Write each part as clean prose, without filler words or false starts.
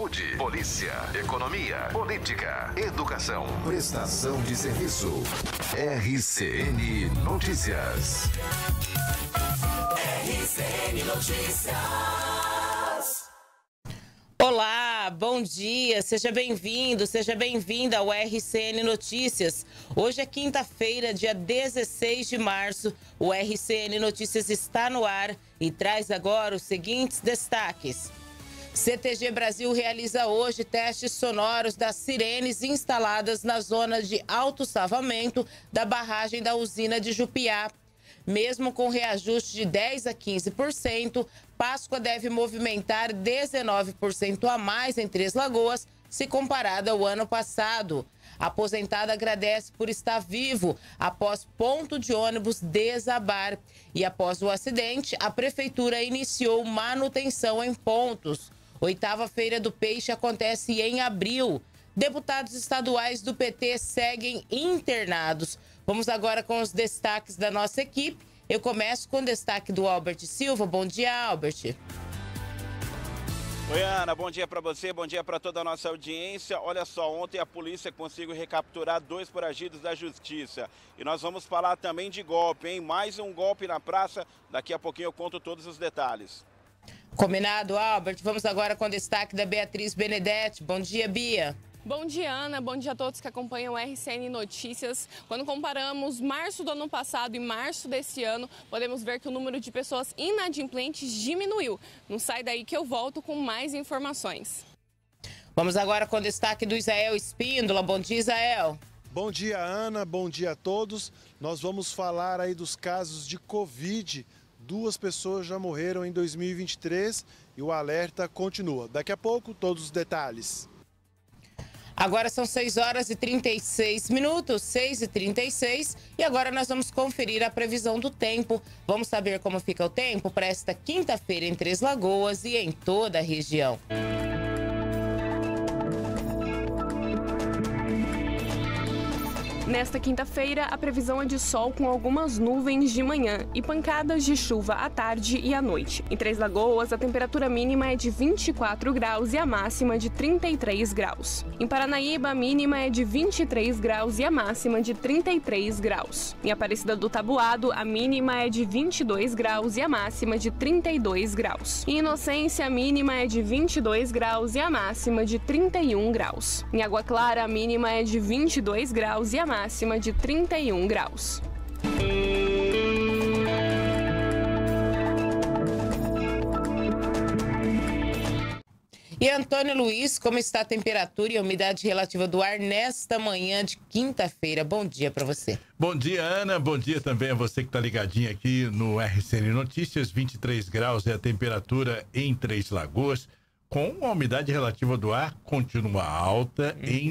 saúde, polícia, economia, política, educação, prestação de serviço. RCN Notícias. RCN Notícias. Olá, bom dia, seja bem-vindo, seja bem-vinda ao RCN Notícias. Hoje é quinta-feira, dia 16 de março. O RCN Notícias está no ar e traz agora os seguintes destaques. CTG Brasil realiza hoje testes sonoros das sirenes instaladas na zona de autossalvamento da barragem da usina de Jupiá. Mesmo com reajuste de 10% a 15%, Páscoa deve movimentar 19% a mais em Três Lagoas, se comparado ao ano passado. A aposentada agradece por estar vivo após ponto de ônibus desabar. E após o acidente, a prefeitura iniciou manutenção em pontos. 8ª Feira do Peixe acontece em abril. Deputados estaduais do PT seguem internados. Vamos agora com os destaques da nossa equipe. Eu começo com o destaque do Albert Silva. Bom dia, Albert. Oi, Ana, bom dia para você, bom dia para toda a nossa audiência. Olha só, ontem a polícia conseguiu recapturar 2 foragidos da justiça. E nós vamos falar também de golpe, hein? Mais um golpe na praça. Daqui a pouquinho eu conto todos os detalhes. Combinado, Albert. Vamos agora com o destaque da Beatriz Benedetti. Bom dia, Bia. Bom dia, Ana. Bom dia a todos que acompanham o RCN Notícias. Quando comparamos março do ano passado e março desse ano, podemos ver que o número de pessoas inadimplentes diminuiu. Não sai daí que eu volto com mais informações. Vamos agora com o destaque do Isael Espíndola. Bom dia, Isael. Bom dia, Ana. Bom dia a todos. Nós vamos falar aí dos casos de Covid. 2 pessoas já morreram em 2023 e o alerta continua. Daqui a pouco, todos os detalhes. Agora são 6h36, 6h36, e agora nós vamos conferir a previsão do tempo. Vamos saber como fica o tempo para esta quinta-feira em Três Lagoas e em toda a região. Nesta quinta-feira, a previsão é de sol com algumas nuvens de manhã e pancadas de chuva à tarde e à noite. Em Três Lagoas, a temperatura mínima é de 24 graus e a máxima de 33 graus. Em Paranaíba, a mínima é de 23 graus e a máxima de 33 graus. Em Aparecida do Taboado, a mínima é de 22 graus e a máxima de 32 graus. Em Inocência, a mínima é de 22 graus e a máxima de 31 graus. Em Água Clara, a mínima é de 22 graus e a máxima de 31 graus. E Antônio Luiz, como está a temperatura e a umidade relativa do ar nesta manhã de quinta-feira? Bom dia para você. Bom dia, Ana. Bom dia também a você que está ligadinho aqui no RCN Notícias. 23 graus é a temperatura em Três Lagoas, com a umidade relativa do ar continua alta em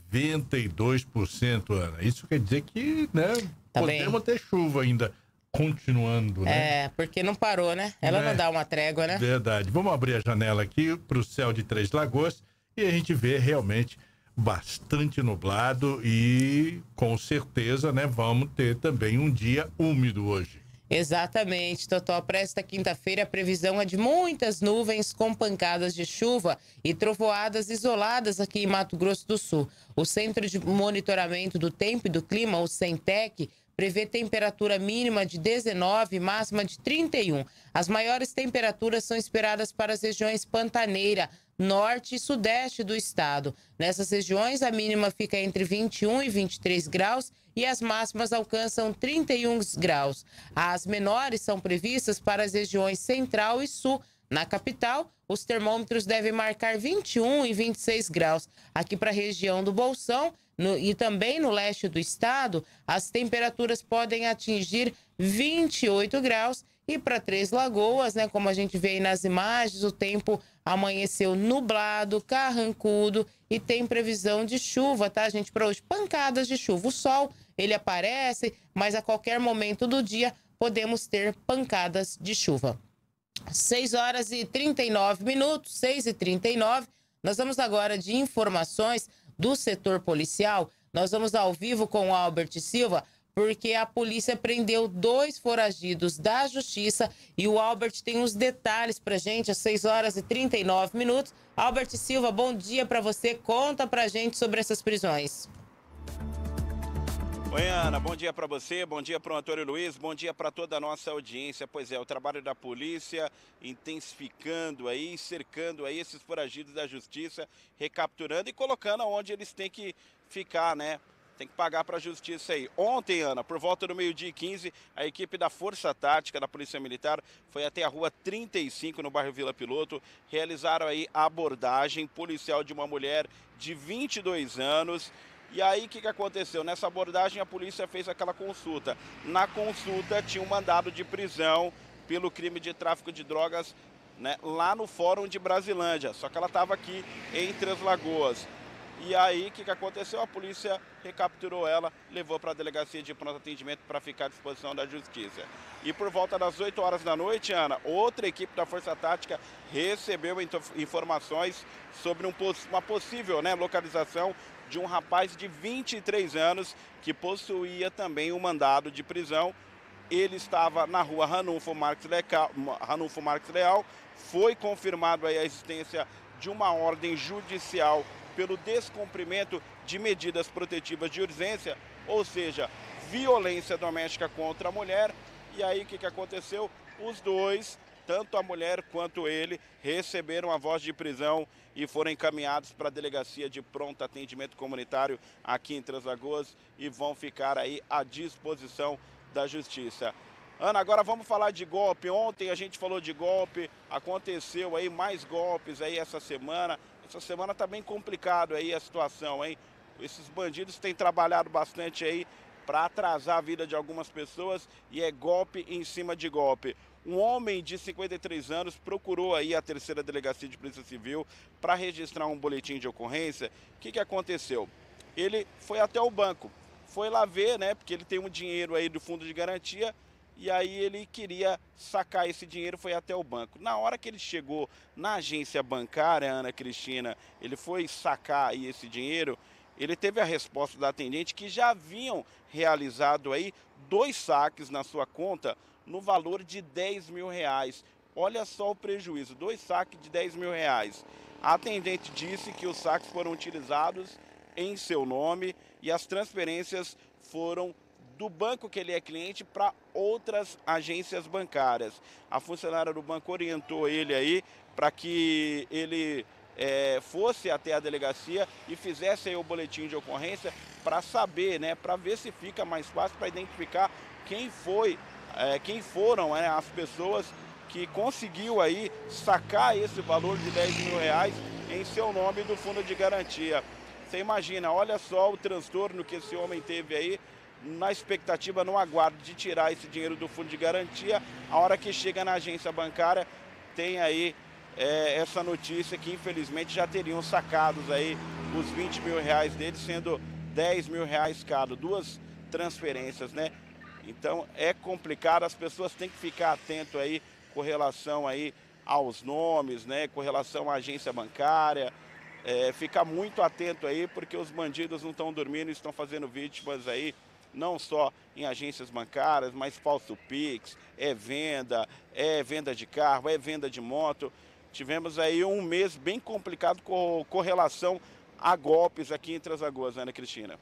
92%, Ana. Isso quer dizer que, né, podemos ter chuva ainda continuando, né? É, porque não parou, né? Ela não dá uma trégua, né? Verdade. Vamos abrir a janela aqui para o céu de Três Lagoas e a gente vê realmente bastante nublado e, com certeza, né, vamos ter também um dia úmido hoje. Exatamente, Totó. Para esta quinta-feira, a previsão é de muitas nuvens com pancadas de chuva e trovoadas isoladas aqui em Mato Grosso do Sul. O Centro de Monitoramento do Tempo e do Clima, o CENTEC, prevê temperatura mínima de 19 e máxima de 31. As maiores temperaturas são esperadas para as regiões Pantaneira, norte e sudeste do estado. Nessas regiões, a mínima fica entre 21 e 23 graus e as máximas alcançam 31 graus. As menores são previstas para as regiões central e sul. Na capital, os termômetros devem marcar 21 e 26 graus. Aqui para a região do Bolsão e também no leste do estado, as temperaturas podem atingir 28 graus. E para Três Lagoas, né, como a gente vê aí nas imagens, o tempo amanheceu nublado, carrancudo e tem previsão de chuva, tá, gente? Para hoje, pancadas de chuva. O sol, ele aparece, mas a qualquer momento do dia podemos ter pancadas de chuva. 6h39, 6h39. Nós vamos agora de informações do setor policial. Nós vamos ao vivo com o Albert Silva porque a polícia prendeu 2 foragidos da justiça e o Albert tem os detalhes pra gente às 6h39. Albert Silva, bom dia para você. Conta pra gente sobre essas prisões. Oi, Ana, bom dia para você, bom dia para o Antônio Luiz, bom dia para toda a nossa audiência. Pois é, o trabalho da polícia intensificando aí, cercando aí esses foragidos da justiça, recapturando e colocando onde eles têm que ficar, né? Tem que pagar para a justiça aí. Ontem, Ana, por volta do 12h15, a equipe da Força Tática da Polícia Militar foi até a rua 35, no bairro Vila Piloto. Realizaram aí a abordagem policial de uma mulher de 22 anos. E aí, o que aconteceu? Nessa abordagem, a polícia fez aquela consulta. Na consulta, tinha um mandado de prisão pelo crime de tráfico de drogas, né, lá no Fórum de Brasilândia. Só que ela estava aqui em Três Lagoas. E aí, o que aconteceu? A polícia recapturou ela, levou para a delegacia de pronto atendimento para ficar à disposição da justiça. E por volta das 8 horas da noite, Ana, outra equipe da Força Tática recebeu informações sobre uma possível, né, localização de um rapaz de 23 anos que possuía também um mandado de prisão. Ele estava na rua Ranulfo Marques Leal. Foi confirmado aí a existência de uma ordem judicial pelo descumprimento de medidas protetivas de urgência, ou seja, violência doméstica contra a mulher. E aí o que aconteceu? Os dois, tanto a mulher quanto ele, receberam a voz de prisão e foram encaminhados para a delegacia de pronto atendimento comunitário aqui em Três Lagoas e vão ficar aí à disposição da justiça. Ana, agora vamos falar de golpe. Ontem a gente falou de golpe, aconteceu aí mais golpes aí essa semana. Essa semana está bem complicado aí a situação, hein? Esses bandidos têm trabalhado bastante aí para atrasar a vida de algumas pessoas e é golpe em cima de golpe. Um homem de 53 anos procurou aí a 3ª Delegacia de Polícia Civil para registrar um boletim de ocorrência. O que aconteceu? Ele foi até o banco, foi lá ver, né, porque ele tem um dinheiro aí do fundo de garantia, e aí ele queria sacar esse dinheiro, foi até o banco. Na hora que ele chegou na agência bancária, Ana Cristina, ele foi sacar aí esse dinheiro, ele teve a resposta da atendente que já haviam realizado aí 2 saques na sua conta no valor de R$10 mil. Olha só o prejuízo, 2 saques de R$10 mil. A atendente disse que os saques foram utilizados em seu nome e as transferências foram do banco que ele é cliente para outras agências bancárias. A funcionária do banco orientou ele aí para que ele fosse até a delegacia e fizesse aí o boletim de ocorrência para saber, né, para ver se fica mais fácil para identificar quem foram as pessoas que conseguiu aí sacar esse valor de R$10 mil em seu nome do fundo de garantia. Você imagina, olha só o transtorno que esse homem teve aí, na expectativa, no aguardo de tirar esse dinheiro do fundo de garantia. A hora que chega na agência bancária, tem aí essa notícia que infelizmente já teriam sacados aí os R$20 mil dele, sendo R$10 mil cada, 2 transferências, né? Então é complicado, as pessoas têm que ficar atento aí com relação aí aos nomes, né? Com relação à agência bancária, ficar muito atento aí, porque os bandidos não estão dormindo, estão fazendo vítimas aí, não só em agências bancárias, mas falso Pix, venda de carro, venda de moto. Tivemos aí um mês bem complicado com relação a golpes aqui em Três Lagoas, Ana Cristina.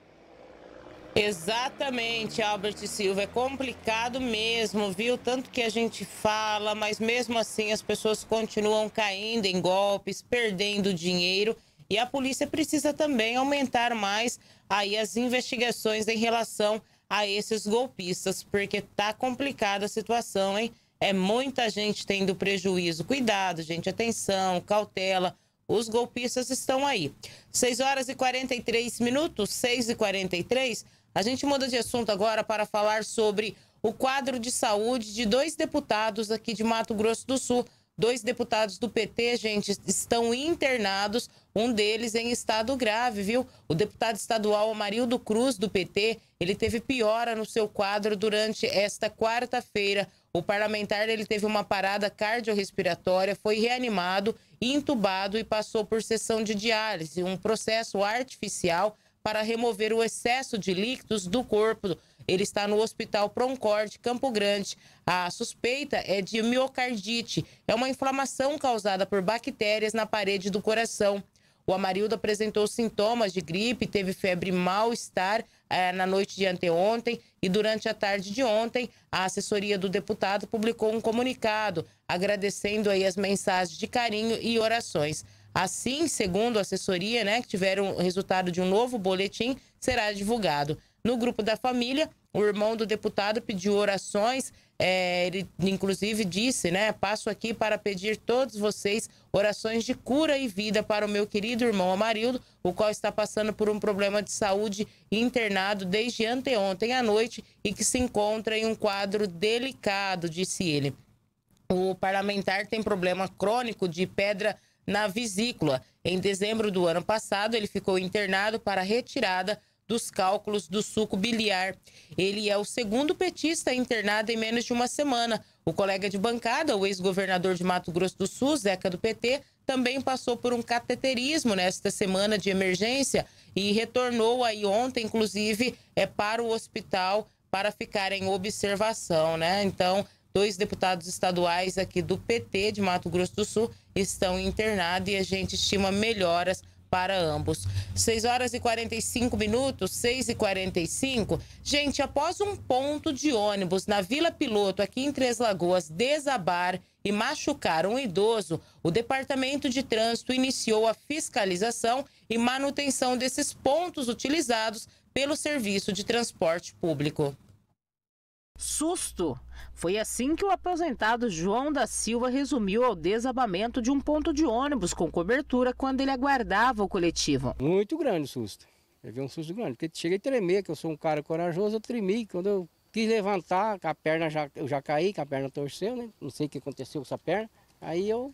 Exatamente, Albert Silva, é complicado mesmo, viu? Tanto que a gente fala, mas mesmo assim as pessoas continuam caindo em golpes, perdendo dinheiro. E a polícia precisa também aumentar mais aí as investigações em relação a esses golpistas, porque tá complicada a situação, hein? É muita gente tendo prejuízo. Cuidado, gente, atenção, cautela. Os golpistas estão aí. 6h43, 6h43. A gente muda de assunto agora para falar sobre o quadro de saúde de 2 deputados aqui de Mato Grosso do Sul. 2 deputados do PT, gente, estão internados, um deles em estado grave, viu? O deputado estadual Amarildo Cruz, do PT, ele teve piora no seu quadro durante esta quarta-feira. O parlamentar, ele teve uma parada cardiorrespiratória, foi reanimado, entubado e passou por sessão de diálise, um processo artificial para remover o excesso de líquidos do corpo Ele está no Hospital Proncorde, Campo Grande. A suspeita é de miocardite. É uma inflamação causada por bactérias na parede do coração. O Amarildo apresentou sintomas de gripe, teve febre e mal-estar na noite de anteontem e durante a tarde de ontem, a assessoria do deputado publicou um comunicado agradecendo aí as mensagens de carinho e orações. Assim, segundo a assessoria, que tiveram o resultado de um novo boletim, será divulgado. No grupo da família, o irmão do deputado pediu orações, ele inclusive disse, passo aqui para pedir todos vocês orações de cura e vida para o meu querido irmão Amarildo, o qual está passando por um problema de saúde internado desde anteontem à noite e que se encontra em um quadro delicado, disse ele. O parlamentar tem problema crônico de pedra na vesícula. Em dezembro do ano passado, ele ficou internado para retirada dos cálculos do suco biliar. Ele é o segundo petista internado em menos de uma semana. O colega de bancada, o ex-governador de Mato Grosso do Sul, Zeca do PT, também passou por um cateterismo nesta semana de emergência e retornou aí ontem, inclusive, para o hospital para ficar em observação, Então, 2 deputados estaduais aqui do PT de Mato Grosso do Sul estão internados e a gente estima melhoras para ambos. 6h45, 6h45. Gente, após um ponto de ônibus na Vila Piloto, aqui em Três Lagoas, desabar e machucar um idoso, o Departamento de Trânsito iniciou a fiscalização e manutenção desses pontos utilizados pelo Serviço de Transporte Público. Susto! Foi assim que o aposentado João da Silva resumiu ao desabamento de um ponto de ônibus com cobertura quando ele aguardava o coletivo. Muito grande o susto. Eu vi um susto grande, porque cheguei a tremer, que eu sou um cara corajoso, eu tremi. Quando eu quis levantar, com a perna eu já caí, com a perna torceu, Não sei o que aconteceu com essa perna. Aí eu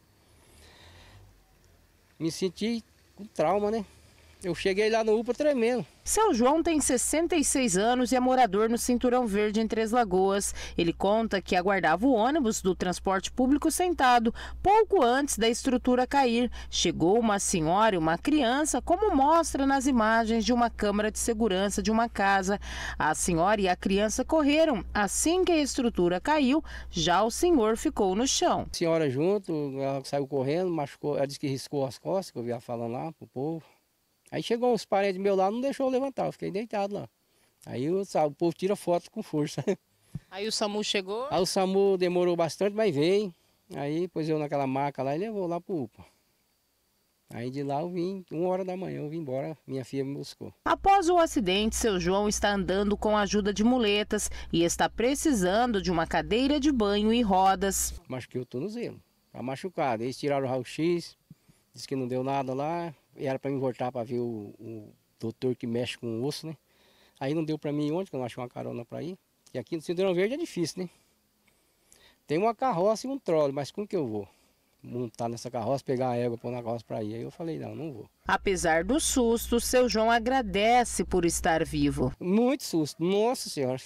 me senti com trauma, Eu cheguei lá no UPA tremendo. Seu João tem 66 anos e é morador no Cinturão Verde, em Três Lagoas. Ele conta que aguardava o ônibus do transporte público sentado, pouco antes da estrutura cair. Chegou uma senhora e uma criança, como mostra nas imagens de uma câmera de segurança de uma casa. A senhora e a criança correram. Assim que a estrutura caiu, já o senhor ficou no chão. A senhora junto, ela saiu correndo, machucou, ela disse que riscou as costas, que eu via falando lá pro povo. Aí chegou uns parentes meus lá, não deixou eu levantar, eu fiquei deitado lá. Aí o povo tira foto com força. Aí o SAMU chegou? Aí o SAMU demorou bastante, mas veio. Aí pôs eu naquela maca lá e levou lá pro UPA. Aí de lá eu vim, 1h da manhã, eu vim embora, minha filha me buscou. Após o acidente, seu João está andando com a ajuda de muletas e está precisando de uma cadeira de banho e rodas. Machuquei o tornozelo, tá machucado. Eles tiraram o raio-x, disse que não deu nada lá. E era para mim voltar para ver o doutor que mexe com o osso, Aí não deu para mim ontem, que eu não achei uma carona para ir. E aqui no Cinturão Verde é difícil, Tem uma carroça e um trole, mas como que eu vou montar nessa carroça, pegar a égua, pôr na carroça para ir? Aí eu falei, não vou. Apesar do susto, seu João agradece por estar vivo. Muito susto, nossa senhora.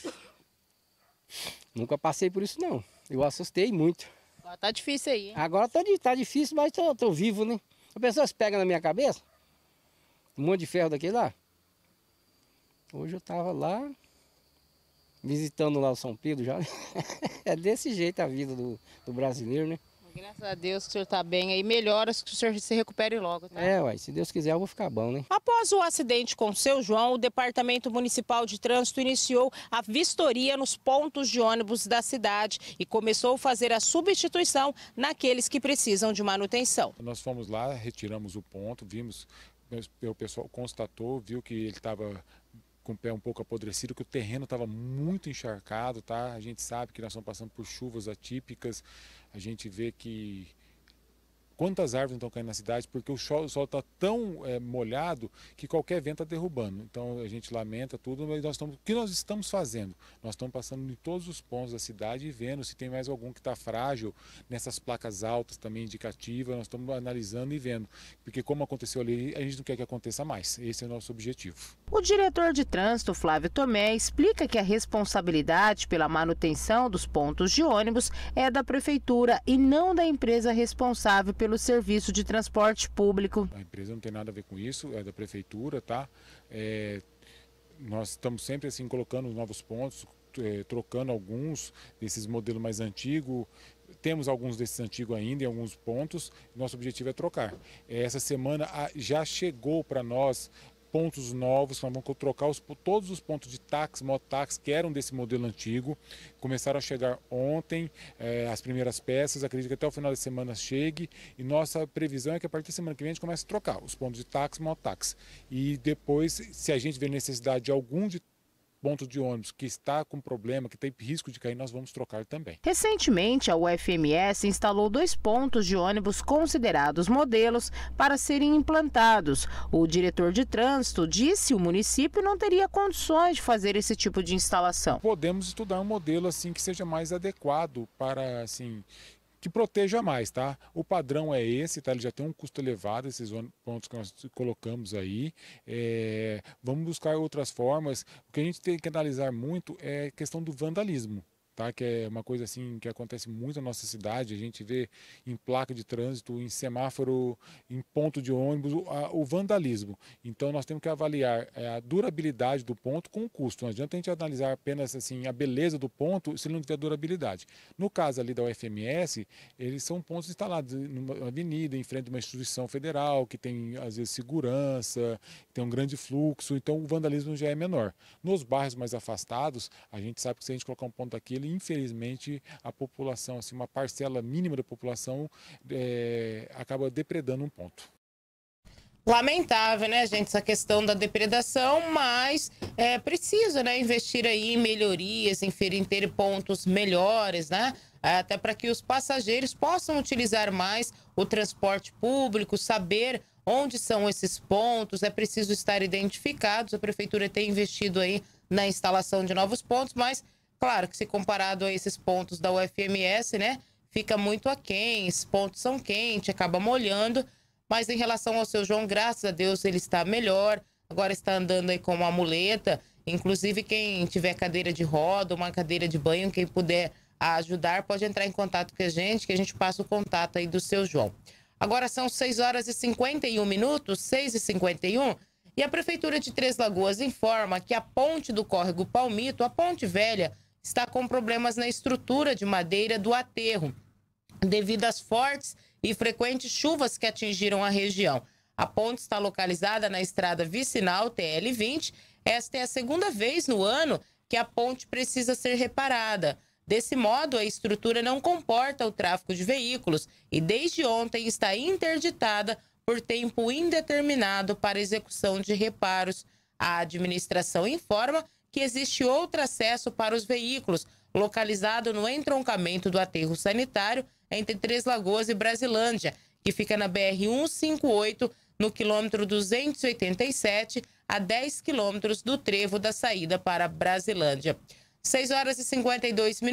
Nunca passei por isso, não. Eu assustei muito. Agora tá difícil aí, Agora tá difícil, mas tô vivo, A pessoa se pega na minha cabeça, um monte de ferro daquele lá. Hoje eu tava lá, visitando lá o São Pedro já. É desse jeito a vida do brasileiro, Graças a Deus que o senhor tá bem aí, melhoras, que o senhor se recupere logo, tá? Se Deus quiser eu vou ficar bom, Após o acidente com seu João, o Departamento Municipal de Trânsito iniciou a vistoria nos pontos de ônibus da cidade e começou a fazer a substituição naqueles que precisam de manutenção. Nós fomos lá, retiramos o ponto, vimos, o pessoal constatou, viu que ele estava com o pé um pouco apodrecido, que o terreno estava muito encharcado, A gente sabe que nós estamos passando por chuvas atípicas, a gente vê que quantas árvores estão caindo na cidade, porque o solo está tão molhado que qualquer vento está derrubando. Então a gente lamenta tudo, mas o que nós estamos fazendo? Nós estamos passando em todos os pontos da cidade e vendo se tem mais algum que está frágil, nessas placas altas também indicativas, nós estamos analisando e vendo. Porque como aconteceu ali, a gente não quer que aconteça mais. Esse é o nosso objetivo. O diretor de trânsito, Flávio Tomé, explica que a responsabilidade pela manutenção dos pontos de ônibus é da prefeitura e não da empresa responsável pelo serviço de transporte público. A empresa não tem nada a ver com isso, é da prefeitura, nós estamos sempre assim colocando novos pontos, trocando alguns desses modelos mais antigos. Temos alguns desses antigos ainda em alguns pontos. Nosso objetivo é trocar. Essa semana já chegou para nós pontos novos, nós vamos trocar todos os pontos de táxi, mototáxi que eram desse modelo antigo. Começaram a chegar ontem as primeiras peças, acredito que até o final da semana chegue, e nossa previsão é que a partir da semana que vem a gente comece a trocar os pontos de táxi e mototáxi. E depois, se a gente ver necessidade de algum de ponto de ônibus que está com problema, que tem risco de cair, nós vamos trocar também. Recentemente, a UFMS instalou 2 pontos de ônibus considerados modelos para serem implantados. O diretor de trânsito disse que o município não teria condições de fazer esse tipo de instalação. Podemos estudar um modelo assim que seja mais adequado para assim que proteja mais, tá? O padrão é esse, tá? Ele já tem um custo elevado, esses pontos que nós colocamos aí. Vamos buscar outras formas. O que a gente tem que analisar muito é a questão do vandalismo, tá? Que é uma coisa assim que acontece muito na nossa cidade. A gente vê em placa de trânsito, em semáforo, em ponto de ônibus, o vandalismo. Então nós temos que avaliar a durabilidade do ponto com o custo. Não adianta a gente analisar apenas assim a beleza do ponto se ele não tiver durabilidade. No caso ali da UFMS, eles são pontos instalados numa avenida, em frente a uma instituição federal, que tem às vezes segurança, tem um grande fluxo, então o vandalismo já é menor. Nos bairros mais afastados, a gente sabe que se a gente colocar um ponto daquele, infelizmente a população, assim, uma parcela mínima da população acaba depredando um ponto. Lamentável, né, gente, essa questão da depredação, mas é preciso, né, investir aí em melhorias, em ter pontos melhores, né, até para que os passageiros possam utilizar mais o transporte público, saber onde são esses pontos, é preciso estar identificados. A prefeitura tem investido aí na instalação de novos pontos, mas claro que se comparado a esses pontos da UFMS, né, fica muito aquém, esses pontos são quentes, acaba molhando, mas em relação ao seu João, graças a Deus, ele está melhor, agora está andando aí com uma muleta, inclusive quem tiver cadeira de roda, uma cadeira de banho, quem puder ajudar, pode entrar em contato com a gente passa o contato aí do seu João. Agora são 6h51, 6h51, e a Prefeitura de Três Lagoas informa que a ponte do córrego Palmito, a Ponte Velha, está com problemas na estrutura de madeira do aterro, devido às fortes e frequentes chuvas que atingiram a região. A ponte está localizada na estrada vicinal TL20. Esta é a segunda vez no ano que a ponte precisa ser reparada. Desse modo, a estrutura não comporta o tráfego de veículos e desde ontem está interditada por tempo indeterminado para execução de reparos. A administração informa que existe outro acesso para os veículos, localizado no entroncamento do aterro sanitário entre Três Lagoas e Brasilândia, que fica na BR-158, no quilômetro 287, a 10 quilômetros do trevo da saída para Brasilândia. 6h52,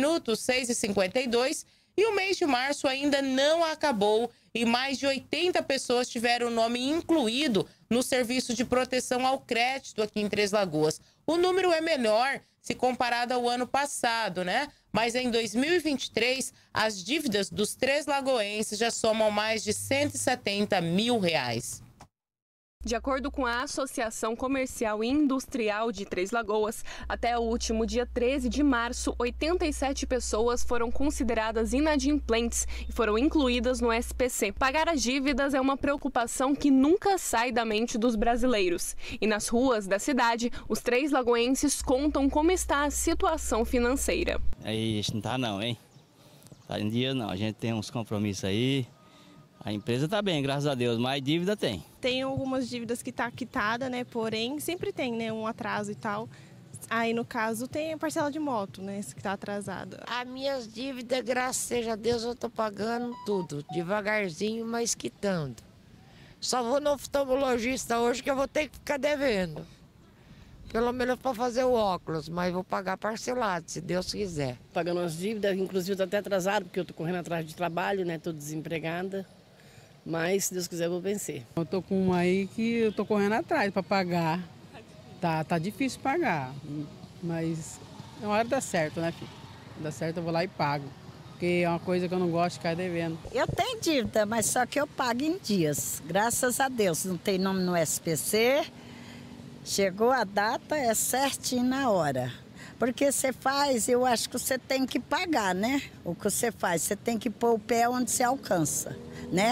6h52, e o mês de março ainda não acabou e mais de 80 pessoas tiveram o nome incluído no serviço de proteção ao crédito aqui em Três Lagoas. O número é menor se comparado ao ano passado, né? Mas em 2023, as dívidas dos três lagoenses já somam mais de R$170 mil. De acordo com a Associação Comercial e Industrial de Três Lagoas, até o último dia 13 de março, 87 pessoas foram consideradas inadimplentes e foram incluídas no SPC. Pagar as dívidas é uma preocupação que nunca sai da mente dos brasileiros. E nas ruas da cidade, os três lagoenses contam como está a situação financeira. Aí não tá não, hein? Tá em dia não, a gente tem uns compromissos aí. A empresa está bem, graças a Deus, mas dívida tem. Tem algumas dívidas que está quitada, né? Porém, sempre tem, né? Um atraso e tal. Aí, no caso, tem a parcela de moto, né? Que está atrasada. As minhas dívidas, graças a Deus, eu estou pagando tudo. Devagarzinho, mas quitando. Só vou no oftalmologista hoje que eu vou ter que ficar devendo. Pelo menos para fazer o óculos, mas vou pagar parcelado, se Deus quiser. Pagando as dívidas, inclusive estou até atrasado, porque eu estou correndo atrás de trabalho, né? Estou desempregada. Mas, se Deus quiser, eu vou vencer. Eu tô com uma aí que eu tô correndo atrás para pagar. Tá difícil pagar, mas uma hora dá certo, né, filho? Dá certo, eu vou lá e pago. Porque é uma coisa que eu não gosto de ficar devendo. Eu tenho dívida, mas só que eu pago em dias. Graças a Deus. Não tem nome no SPC. Chegou a data, é certinho na hora. Porque você faz, eu acho que você tem que pagar, né? O que você faz, você tem que pôr o pé onde você alcança, né?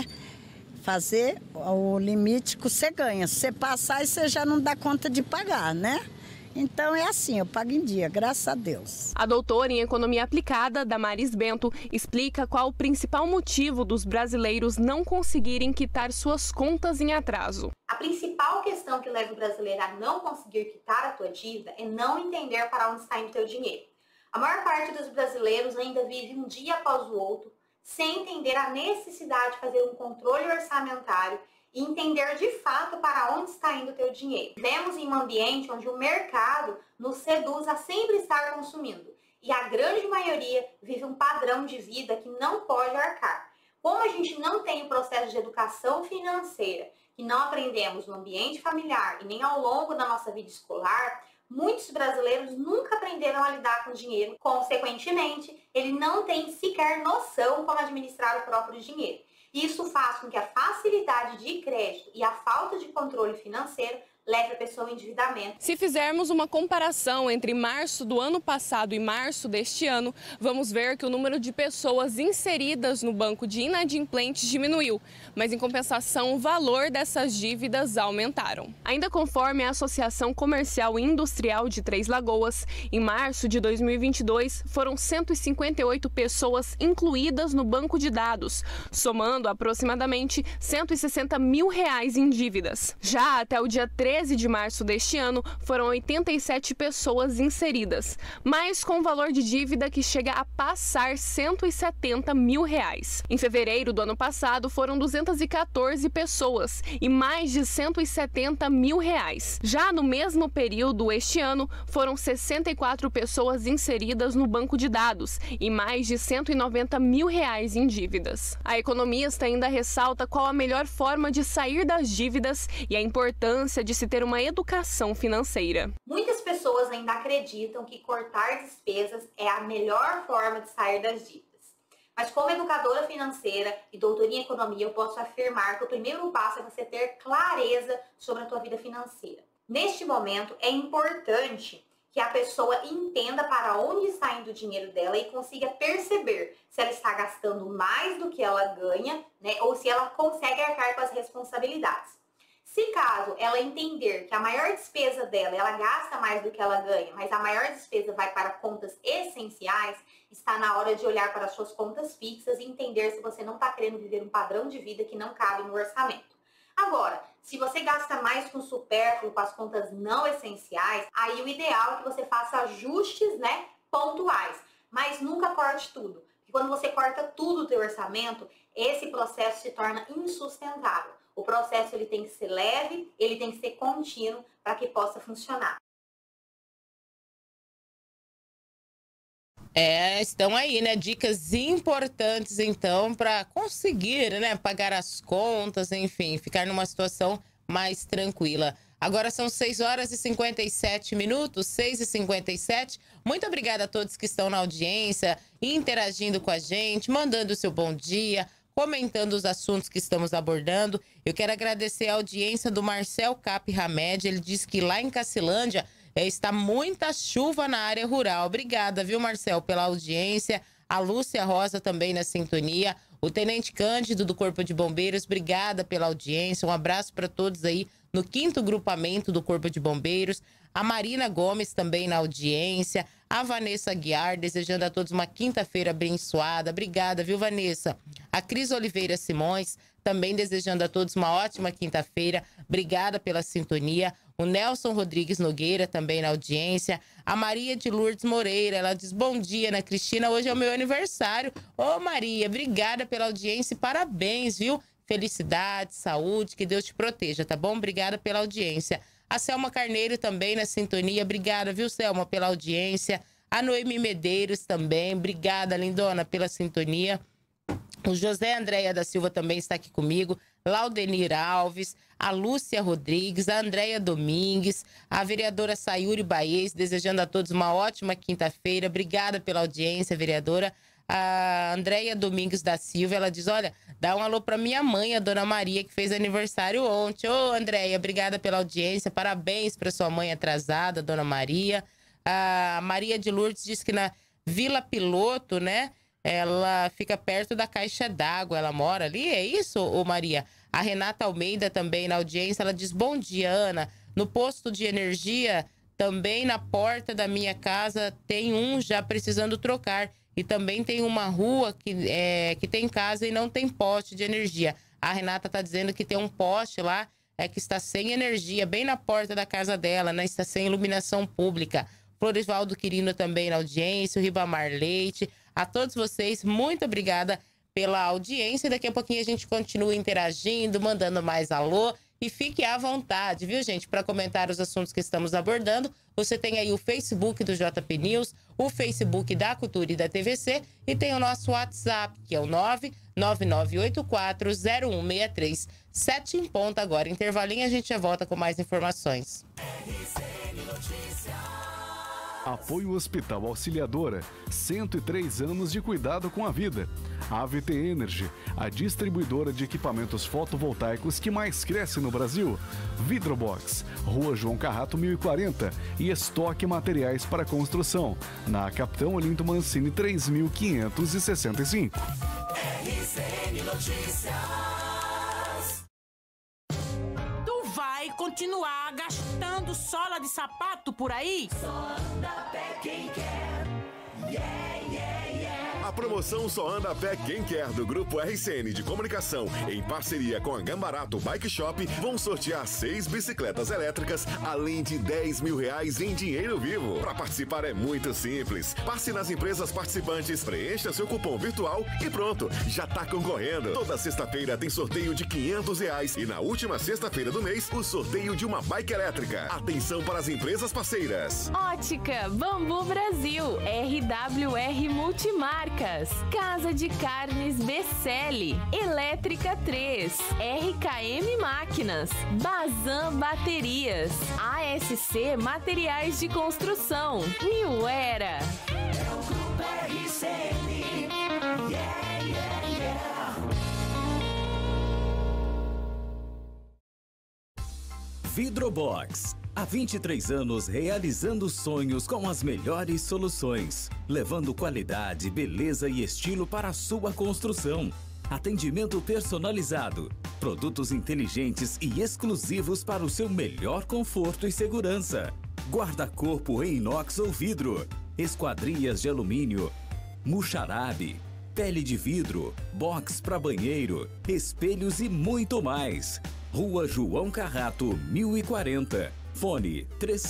Fazer o limite que você ganha. Se você passar, aí você já não dá conta de pagar, né? Então é assim, eu pago em dia, graças a Deus. A doutora em Economia Aplicada, Damaris Bento, explica qual o principal motivo dos brasileiros não conseguirem quitar suas contas em atraso. A principal questão que leva o brasileiro a não conseguir quitar a tua dívida é não entender para onde está indo o teu dinheiro. A maior parte dos brasileiros ainda vive um dia após o outro, sem entender a necessidade de fazer um controle orçamentário e entender de fato para onde está indo o teu dinheiro. Vivemos em um ambiente onde o mercado nos seduz a sempre estar consumindo e a grande maioria vive um padrão de vida que não pode arcar. Como a gente não tem o processo de educação financeira, que não aprendemos no ambiente familiar e nem ao longo da nossa vida escolar, muitos brasileiros nunca aprenderam a lidar com o dinheiro. Consequentemente, ele não tem sequer noção como administrar o próprio dinheiro. Isso faz com que a facilidade de crédito e a falta de controle financeiro leve a pessoa ao endividamento. Se fizermos uma comparação entre março do ano passado e março deste ano, vamos ver que o número de pessoas inseridas no banco de inadimplentes diminuiu, mas em compensação o valor dessas dívidas aumentaram. Ainda conforme a Associação Comercial e Industrial de Três Lagoas, em março de 2022 foram 158 pessoas incluídas no banco de dados, somando aproximadamente R$160 mil em dívidas. Já até o dia 13 de março deste ano, foram 87 pessoas inseridas, mas com valor de dívida que chega a passar R$170 mil. Em fevereiro do ano passado, foram 214 pessoas e mais de R$170 mil. Já no mesmo período este ano, foram 64 pessoas inseridas no banco de dados e mais de R$190 mil em dívidas. A economista ainda ressalta qual a melhor forma de sair das dívidas e a importância de se ter uma educação financeira. Muitas pessoas ainda acreditam que cortar despesas é a melhor forma de sair das dívidas. Mas como educadora financeira e doutora em economia, eu posso afirmar que o primeiro passo é você ter clareza sobre a tua vida financeira. Neste momento, é importante que a pessoa entenda para onde está indo o dinheiro dela e consiga perceber se ela está gastando mais do que ela ganha, né, ou se ela consegue arcar com as responsabilidades. Se caso ela entender que a maior despesa dela, ela gasta mais do que ela ganha, mas a maior despesa vai para contas essenciais, está na hora de olhar para as suas contas fixas e entender se você não está querendo viver um padrão de vida que não cabe no orçamento. Agora, se você gasta mais com supérfluo, com as contas não essenciais, aí o ideal é que você faça ajustes, né, pontuais, mas nunca corte tudo. Porque quando você corta tudo do teu orçamento, esse processo se torna insustentável. O processo ele tem que ser leve, ele tem que ser contínuo para que possa funcionar. Estão aí, né? Dicas importantes, então, para conseguir, né, pagar as contas, enfim, ficar numa situação mais tranquila. Agora são 6h57, 6h57. Muito obrigada a todos que estão na audiência, interagindo com a gente, mandando o seu bom dia, comentando os assuntos que estamos abordando. Eu quero agradecer a audiência do Marcel Cap Hamed. Ele diz que lá em Cacilândia está muita chuva na área rural. Obrigada, viu, Marcel, pela audiência. A Lúcia Rosa também na sintonia. O Tenente Cândido do Corpo de Bombeiros, obrigada pela audiência. Um abraço para todos aí no 5º grupamento do Corpo de Bombeiros. A Marina Gomes também na audiência. A Vanessa Guiar, desejando a todos uma quinta-feira abençoada. Obrigada, viu, Vanessa? A Cris Oliveira Simões, também desejando a todos uma ótima quinta-feira. Obrigada pela sintonia. O Nelson Rodrigues Nogueira também na audiência. A Maria de Lourdes Moreira, ela diz: bom dia, Ana Cristina, hoje é o meu aniversário. Ô, Maria, obrigada pela audiência e parabéns, viu? Felicidade, saúde, que Deus te proteja, tá bom? Obrigada pela audiência. A Selma Carneiro também na sintonia. Obrigada, viu, Selma, pela audiência. A Noemi Medeiros também. Obrigada, lindona, pela sintonia. O José Andréia da Silva também está aqui comigo. Laudenir Alves, a Lúcia Rodrigues, a Andréia Domingues, a vereadora Sayuri Baez, desejando a todos uma ótima quinta-feira. Obrigada pela audiência, vereadora. A Andréia Domingues da Silva, ela diz, olha, dá um alô para minha mãe, a Dona Maria, que fez aniversário ontem. Ô, Andréia, obrigada pela audiência, parabéns para sua mãe atrasada, Dona Maria. A Maria de Lourdes diz que na Vila Piloto, né, ela fica perto da caixa d'água, ela mora ali, é isso, ô Maria? A Renata Almeida também na audiência, ela diz, bom dia, Ana, no posto de energia, também na porta da minha casa, tem um já precisando trocar. E também tem uma rua que tem casa e não tem poste de energia. A Renata está dizendo que tem um poste lá que está sem energia, bem na porta da casa dela, né? Está sem iluminação pública. Floresvaldo Quirino também na audiência, o Ribamar Leite. A todos vocês, muito obrigada pela audiência. Daqui a pouquinho a gente continua interagindo, mandando mais alô. E fique à vontade, viu, gente, para comentar os assuntos que estamos abordando. Você tem aí o Facebook do JP News, o Facebook da Cultura e da TVC e tem o nosso WhatsApp, que é o 999840163. 7 em ponta agora. Intervalinho, a gente já volta com mais informações. Apoio Hospital Auxiliadora, 103 anos de cuidado com a vida. AVT Energy, a distribuidora de equipamentos fotovoltaicos que mais cresce no Brasil. Vidrobox, Rua João Carrato 1040 e estoque materiais para construção, na Capitão Olinto Mancini 3565. RCN Notícias. Vai continuar gastando sola de sapato por aí? Só anda a pé quem quer. Yeah, yeah, yeah. A promoção Só Anda a Pé Quem Quer do Grupo RCN de Comunicação, em parceria com a Gambarato Bike Shop, vão sortear 6 bicicletas elétricas, além de R$10 mil em dinheiro vivo. Para participar é muito simples. Passe nas empresas participantes, preencha seu cupom virtual e pronto, já tá concorrendo. Toda sexta-feira tem sorteio de R$500 e na última sexta-feira do mês, o sorteio de uma bike elétrica. Atenção para as empresas parceiras. Ótica Bambu Brasil, RWR Multimarcas, Casa de Carnes Becelli, Elétrica 3, RKM Máquinas, Bazan Baterias, ASC Materiais de Construção, New Era. É o Grupo RCN. Yeah, yeah, yeah. Vidrobox. Há 23 anos realizando sonhos com as melhores soluções, levando qualidade, beleza e estilo para a sua construção. Atendimento personalizado, produtos inteligentes e exclusivos para o seu melhor conforto e segurança. Guarda-corpo em inox ou vidro, esquadrias de alumínio, muxarabe, pele de vidro, box para banheiro, espelhos e muito mais. Rua João Carrato, 1040. Fone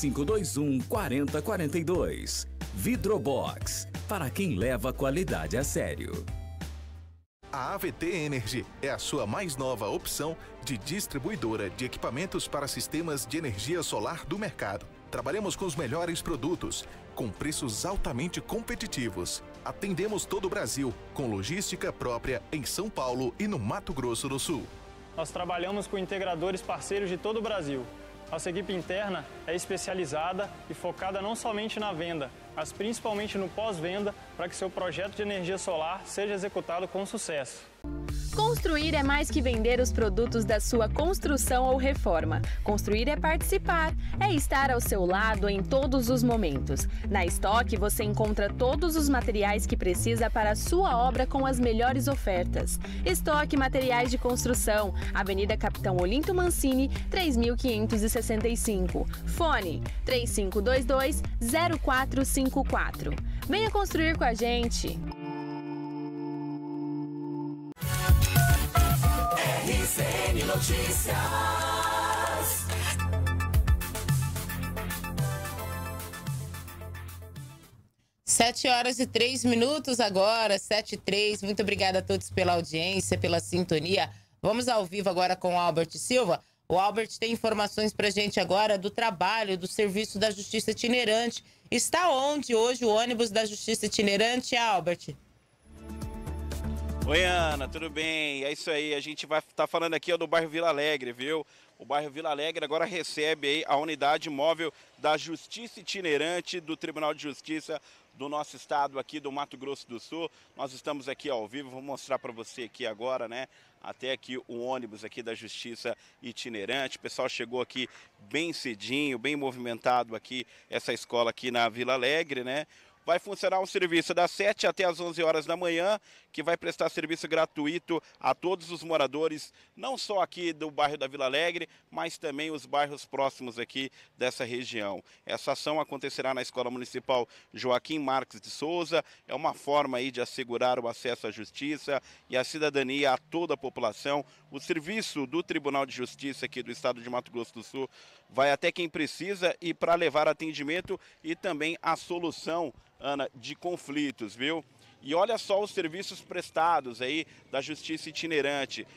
3521-4042. Vidrobox, para quem leva a qualidade a sério. A AVT Energy é a sua mais nova opção de distribuidora de equipamentos para sistemas de energia solar do mercado. Trabalhamos com os melhores produtos, com preços altamente competitivos. Atendemos todo o Brasil, com logística própria em São Paulo e no Mato Grosso do Sul. Nós trabalhamos com integradores parceiros de todo o Brasil. Nossa equipe interna é especializada e focada não somente na venda, mas principalmente no pós-venda para que seu projeto de energia solar seja executado com sucesso. Construir é mais que vender os produtos da sua construção ou reforma. Construir é participar, é estar ao seu lado em todos os momentos. Na Estoque você encontra todos os materiais que precisa para a sua obra com as melhores ofertas. Estoque Materiais de Construção, Avenida Capitão Olinto Mancini, 3565. Fone 3522-0454. Venha construir com a gente! RCN Notícias. 7h03 agora, 7h03. Muito obrigada a todos pela audiência, pela sintonia. Vamos ao vivo agora com o Albert Silva. O Albert tem informações pra gente agora do trabalho do Serviço da Justiça Itinerante. Está onde hoje o ônibus da Justiça Itinerante, Albert? Oi, Ana, tudo bem? É isso aí, a gente vai estar falando aqui do bairro Vila Alegre, viu? O bairro Vila Alegre agora recebe aí a unidade móvel da Justiça Itinerante do Tribunal de Justiça do nosso estado aqui do Mato Grosso do Sul. Nós estamos aqui ao vivo, vou mostrar para você aqui agora, né? Até aqui o ônibus aqui da Justiça itinerante. O pessoal chegou aqui bem cedinho, bem movimentado aqui, essa escola aqui na Vila Alegre, né? Vai funcionar um serviço das 7 até as 11 horas da manhã, que vai prestar serviço gratuito a todos os moradores, não só aqui do bairro da Vila Alegre, mas também os bairros próximos aqui dessa região. Essa ação acontecerá na Escola Municipal Joaquim Marques de Souza. É uma forma aí de assegurar o acesso à justiça e à cidadania a toda a população. O serviço do Tribunal de Justiça aqui do estado de Mato Grosso do Sul vai até quem precisa e para levar atendimento e também a solução, Ana, de conflitos, viu? E olha só os serviços prestados aí da Justiça Itinerante,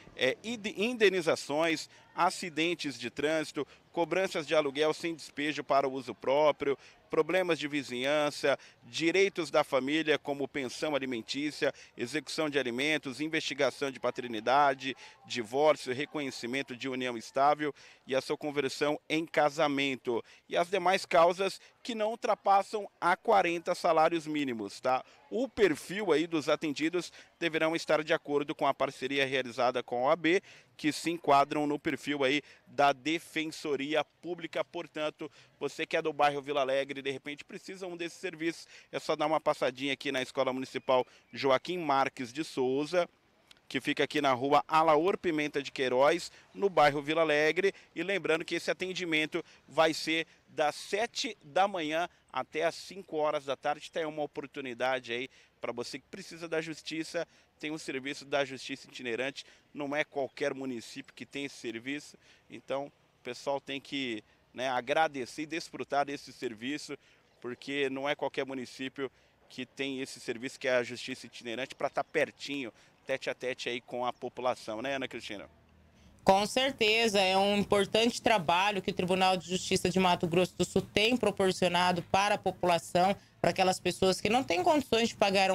indenizações, acidentes de trânsito, cobranças de aluguel sem despejo para o uso próprio, problemas de vizinhança, direitos da família como pensão alimentícia, execução de alimentos, investigação de paternidade, divórcio, reconhecimento de união estável e a sua conversão em casamento. E as demais causas que não ultrapassam a 40 salários mínimos, tá? O perfil aí dos atendidos deverão estar de acordo com a parceria realizada com a OAB, que se enquadram no perfil aí da Defensoria Pública. Portanto, você que é do bairro Vila Alegre e de repente precisa desses serviços, é só dar uma passadinha aqui na Escola Municipal Joaquim Marques de Souza, que fica aqui na rua Alaor Pimenta de Queiroz, no bairro Vila Alegre. E lembrando que esse atendimento vai ser das 7 da manhã até as 5 horas da tarde. Tem uma oportunidade aí para você que precisa da justiça. Tem um serviço da Justiça Itinerante, não é qualquer município que tem esse serviço. Então, o pessoal tem que, né, agradecer e desfrutar desse serviço, porque não é qualquer município que tem esse serviço, que é a Justiça Itinerante, para estar pertinho, tete a tete aí com a população, né, Ana Cristina? Com certeza, é um importante trabalho que o Tribunal de Justiça de Mato Grosso do Sul tem proporcionado para a população, para aquelas pessoas que não têm condições de pagar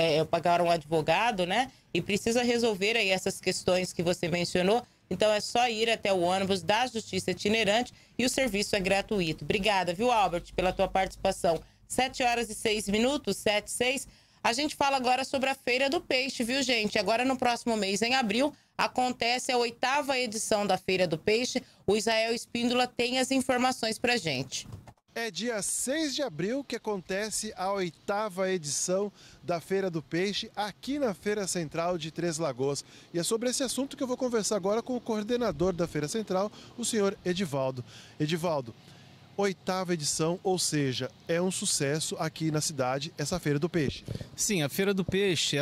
um advogado, né? E precisa resolver aí essas questões que você mencionou. Então é só ir até o ônibus da Justiça Itinerante e o serviço é gratuito. Obrigada, viu, Albert, pela tua participação. 7 horas e 6 minutos, 7 e 6. A gente fala agora sobre a Feira do Peixe, viu, gente? Agora no próximo mês, em abril, acontece a 8ª edição da Feira do Peixe. O Israel Espíndola tem as informações pra gente. É dia 6 de abril que acontece a 8ª edição da Feira do Peixe aqui na Feira Central de Três Lagoas. E é sobre esse assunto que eu vou conversar agora com o coordenador da Feira Central, o senhor Edivaldo. Edivaldo, 8ª edição, ou seja, é um sucesso aqui na cidade essa Feira do Peixe. Sim, a Feira do Peixe,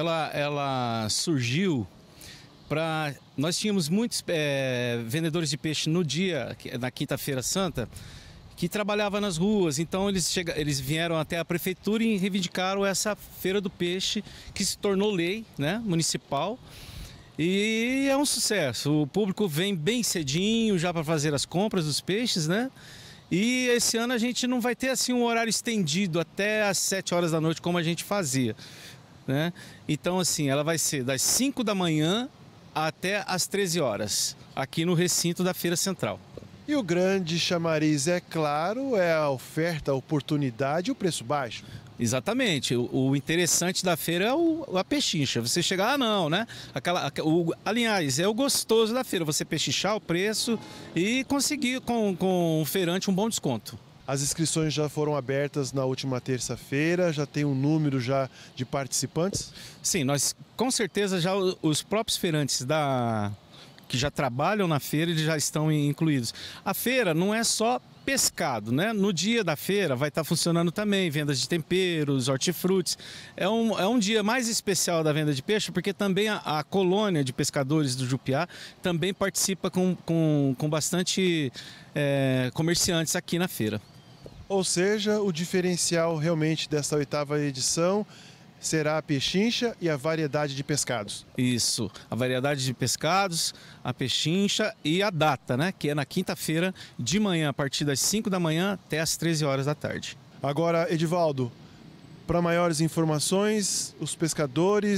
ela surgiu para... Nós tínhamos muitos vendedores de peixe no dia, na Quinta-feira Santa, que trabalhava nas ruas, então eles vieram até a prefeitura e reivindicaram essa Feira do Peixe, que se tornou lei, né, municipal, e é um sucesso. O público vem bem cedinho já para fazer as compras dos peixes, né? E esse ano a gente não vai ter assim um horário estendido até às 7 horas da noite como a gente fazia, né? Então assim, ela vai ser das 5 da manhã até às 13 horas, aqui no recinto da Feira Central. E o grande chamariz, é claro, é a oferta, a oportunidade e o preço baixo. Exatamente. O interessante da feira é a pechincha. Você chegar, não, né? Aliás, é o gostoso da feira, você pechinchar o preço e conseguir com o feirante um bom desconto. As inscrições já foram abertas na última terça-feira, já tem um número já de participantes? Sim, nós com certeza já os próprios feirantes que já trabalham na feira, eles já estão incluídos. A feira não é só pescado, né? No dia da feira vai estar funcionando também vendas de temperos, hortifrutis. É um dia mais especial da venda de peixe, porque também a colônia de pescadores do Jupiá também participa com bastante comerciantes aqui na feira. Ou seja, o diferencial realmente dessa 8ª edição será a pechincha e a variedade de pescados. Isso, a variedade de pescados, a pechincha e a data, né? Que é na quinta-feira de manhã, a partir das 5 da manhã até as 13 horas da tarde. Agora, Edivaldo, para maiores informações, os pescadores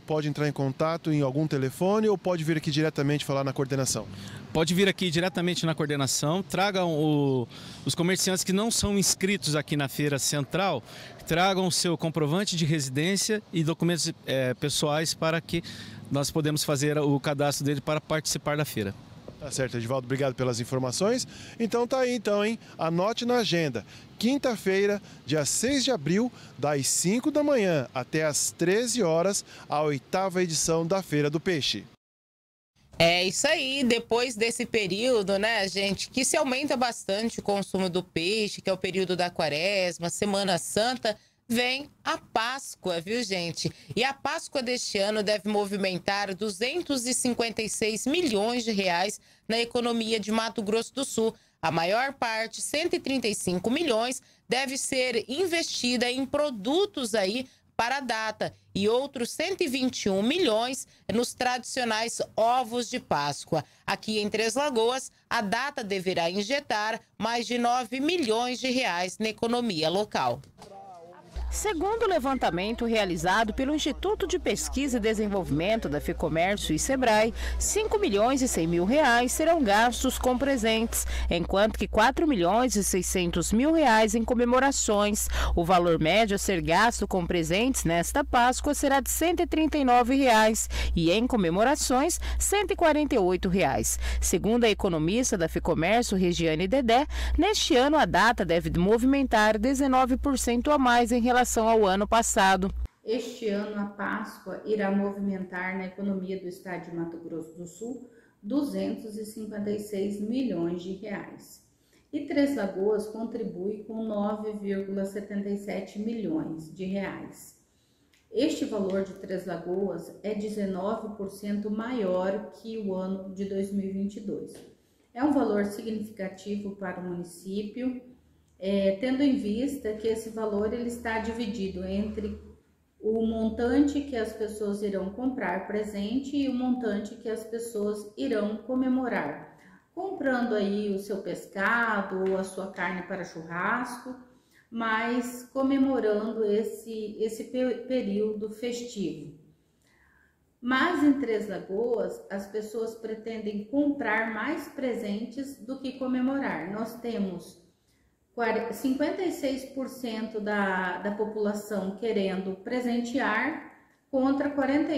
pode entrar em contato em algum telefone ou pode vir aqui diretamente falar na coordenação? Pode vir aqui diretamente na coordenação, tragam os comerciantes que não são inscritos aqui na Feira Central, tragam o seu comprovante de residência e documentos pessoais para que nós podemos fazer o cadastro dele para participar da feira. Tá certo, Edivaldo, obrigado pelas informações. Então tá aí, hein? Anote na agenda. Quinta-feira, dia 6 de abril, das 5 da manhã até as 13 horas, a 8ª edição da Feira do Peixe. É isso aí, depois desse período, né, gente, que se aumenta bastante o consumo do peixe, que é o período da Quaresma, Semana Santa, vem a Páscoa, viu, gente? E a Páscoa deste ano deve movimentar 256 milhões de reais na economia de Mato Grosso do Sul. A maior parte, 135 milhões, deve ser investida em produtos aí para a data e outros 121 milhões nos tradicionais ovos de Páscoa. Aqui em Três Lagoas, a data deverá injetar mais de 9 milhões de reais na economia local. Segundo o levantamento realizado pelo Instituto de Pesquisa e Desenvolvimento da FEComércio e Sebrae, 5 milhões e 100 mil reais serão gastos com presentes, enquanto que 4 milhões e 600 mil reais em comemorações. O valor médio a ser gasto com presentes nesta Páscoa será de R$ 139 reais e em comemorações R$ 148 reais. Segundo a economista da FEComércio, Regiane Dedé, neste ano a data deve movimentar 19% a mais em relação ao ano passado. Este ano, a Páscoa irá movimentar na economia do estado de Mato Grosso do Sul 256 milhões de reais. E Três Lagoas contribui com 9,77 milhões de reais. Este valor de Três Lagoas é 19% maior que o ano de 2022. É um valor significativo para o município, tendo em vista que esse valor ele está dividido entre o montante que as pessoas irão comprar presente e o montante que as pessoas irão comemorar, comprando aí o seu pescado ou a sua carne para churrasco, mas comemorando esse período festivo. Mas em Três Lagoas, as pessoas pretendem comprar mais presentes do que comemorar. Nós temos 56% da população querendo presentear contra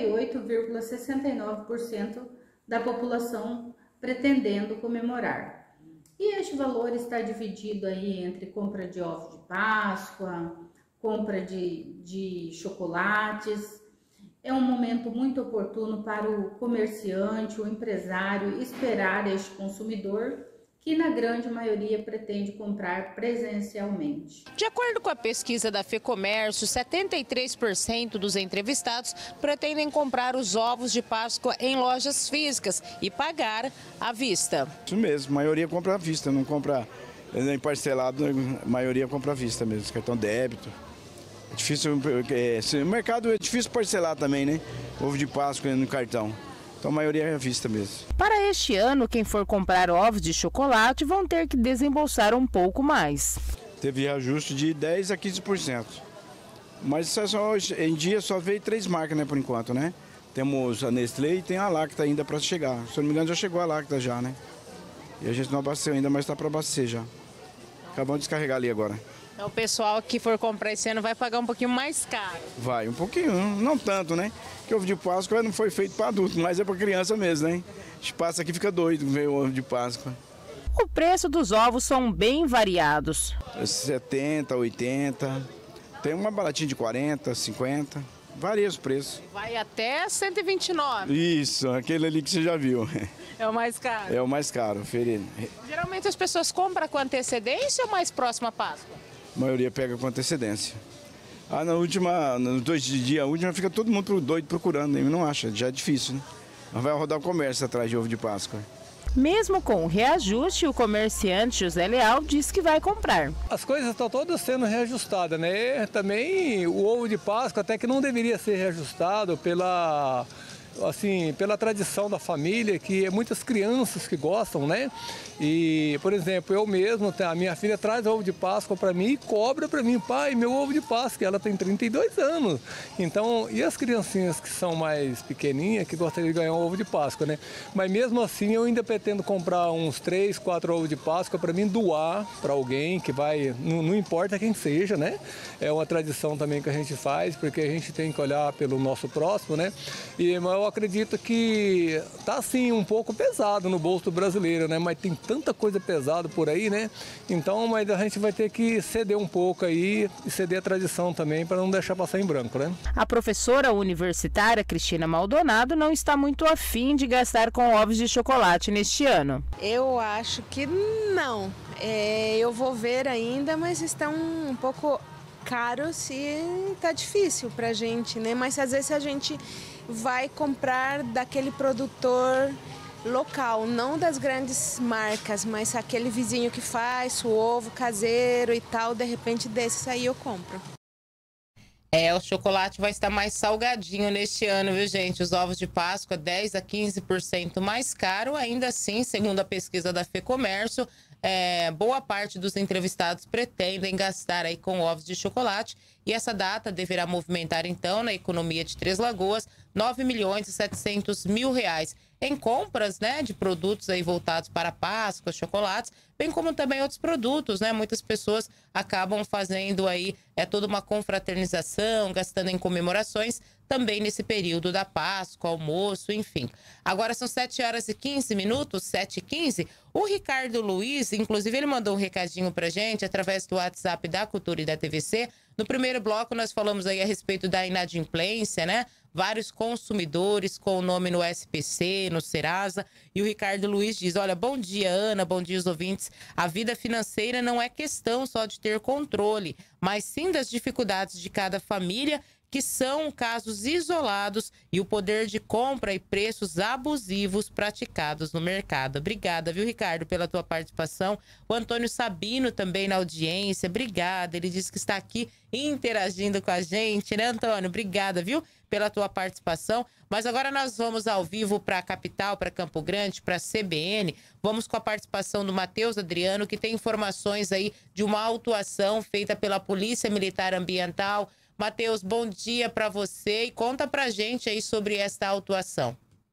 48,69% da população pretendendo comemorar. E este valor está dividido aí entre compra de ovo de Páscoa, compra de chocolates. É um momento muito oportuno para o comerciante, o empresário esperar este consumidor que na grande maioria pretende comprar presencialmente. De acordo com a pesquisa da FEComércio, 73% dos entrevistados pretendem comprar os ovos de Páscoa em lojas físicas e pagar à vista. Isso mesmo, a maioria compra à vista, não compra em parcelado, a maioria compra à vista mesmo, cartão débito. É difícil, o mercado é difícil parcelar também, né? Ovo de Páscoa no cartão. Então a maioria é à vista mesmo. Para este ano, quem for comprar ovos de chocolate vão ter que desembolsar um pouco mais. Teve reajuste de 10% a 15%. Mas em dia só veio 3 marcas, né, por enquanto, né? Temos a Nestlé e tem a Lacta ainda para chegar. Se eu não me engano já chegou a Lacta já, né? E a gente não abasteceu ainda, mas está para abastecer já. Acabamos de descarregar ali agora. Então o pessoal que for comprar esse ano vai pagar um pouquinho mais caro. Vai, um pouquinho, não tanto, né? Porque o ovo de Páscoa não foi feito para adulto, mas é para criança mesmo, né? A gente passa aqui e fica doido ver o ovo de Páscoa. O preço dos ovos são bem variados. 70, 80, tem uma baratinha de 40, 50, varia os preços. Vai até 129. Isso, aquele ali que você já viu. É o mais caro? É o mais caro, ferido. Geralmente as pessoas compram com antecedência ou mais próximo à Páscoa? A maioria pega com antecedência. Nos 2 dias, a última fica todo mundo doido procurando, né? Não acha, já é difícil, né? Vai rodar o comércio atrás de ovo de Páscoa. Mesmo com o reajuste, o comerciante José Leal diz que vai comprar. As coisas estão todas sendo reajustadas, né? Também o ovo de Páscoa até que não deveria ser reajustado pela assim, pela tradição da família, que é muitas crianças que gostam, né? E, por exemplo, eu mesmo, a minha filha traz ovo de Páscoa para mim e cobra para mim, pai, meu ovo de Páscoa, ela tem 32 anos. Então, e as criancinhas que são mais pequeninhas, que gostariam de ganhar um ovo de Páscoa, né? Mas mesmo assim, eu ainda pretendo comprar uns 3, 4 ovos de Páscoa para mim doar para alguém que vai, não importa quem seja, né? É uma tradição também que a gente faz, porque a gente tem que olhar pelo nosso próximo, né? Mas eu acredito que tá assim um pouco pesado no bolso do brasileiro, né? Mas tem tanta coisa pesada por aí, né? Então, mas a gente vai ter que ceder um pouco aí e ceder a tradição também para não deixar passar em branco, né? A professora universitária Cristina Maldonado não está muito afim de gastar com ovos de chocolate neste ano. Eu acho que não. Eu vou ver ainda, mas estão um pouco caros e tá difícil pra gente, né? Mas às vezes a gente vai comprar daquele produtor local, não das grandes marcas, mas aquele vizinho que faz o ovo caseiro e tal, de repente desses aí eu compro. O chocolate vai estar mais salgadinho neste ano, viu, gente? Os ovos de Páscoa 10 a 15% mais caro, ainda assim, segundo a pesquisa da FEComércio, boa parte dos entrevistados pretendem gastar aí com ovos de chocolate e essa data deverá movimentar então na economia de Três Lagoas 9.700.000 reais em compras, né, de produtos aí voltados para Páscoa, chocolates, bem como também outros produtos, né? Muitas pessoas acabam fazendo aí toda uma confraternização, gastando em comemorações também nesse período da Páscoa, almoço, enfim. Agora são 7h15, 7h15. O Ricardo Luiz, inclusive, ele mandou um recadinho pra gente através do WhatsApp da Cultura e da TVC. No primeiro bloco nós falamos aí a respeito da inadimplência, né? Vários consumidores com o nome no SPC, no Serasa. E o Ricardo Luiz diz, olha, bom dia, Ana, bom dia os ouvintes. A vida financeira não é questão só de ter controle, mas sim das dificuldades de cada família, que são casos isolados e o poder de compra e preços abusivos praticados no mercado. Obrigada, viu, Ricardo, pela tua participação. O Antônio Sabino também na audiência, obrigada. Ele disse que está aqui interagindo com a gente, né, Antônio? Obrigada, viu, pela tua participação. Mas agora nós vamos ao vivo para a capital, para Campo Grande, para a CBN. Vamos com a participação do Matheus Adriano, que tem informações aí de uma autuação feita pela Polícia Militar Ambiental. Matheus, bom dia para você e conta pra gente aí sobre esta autuação.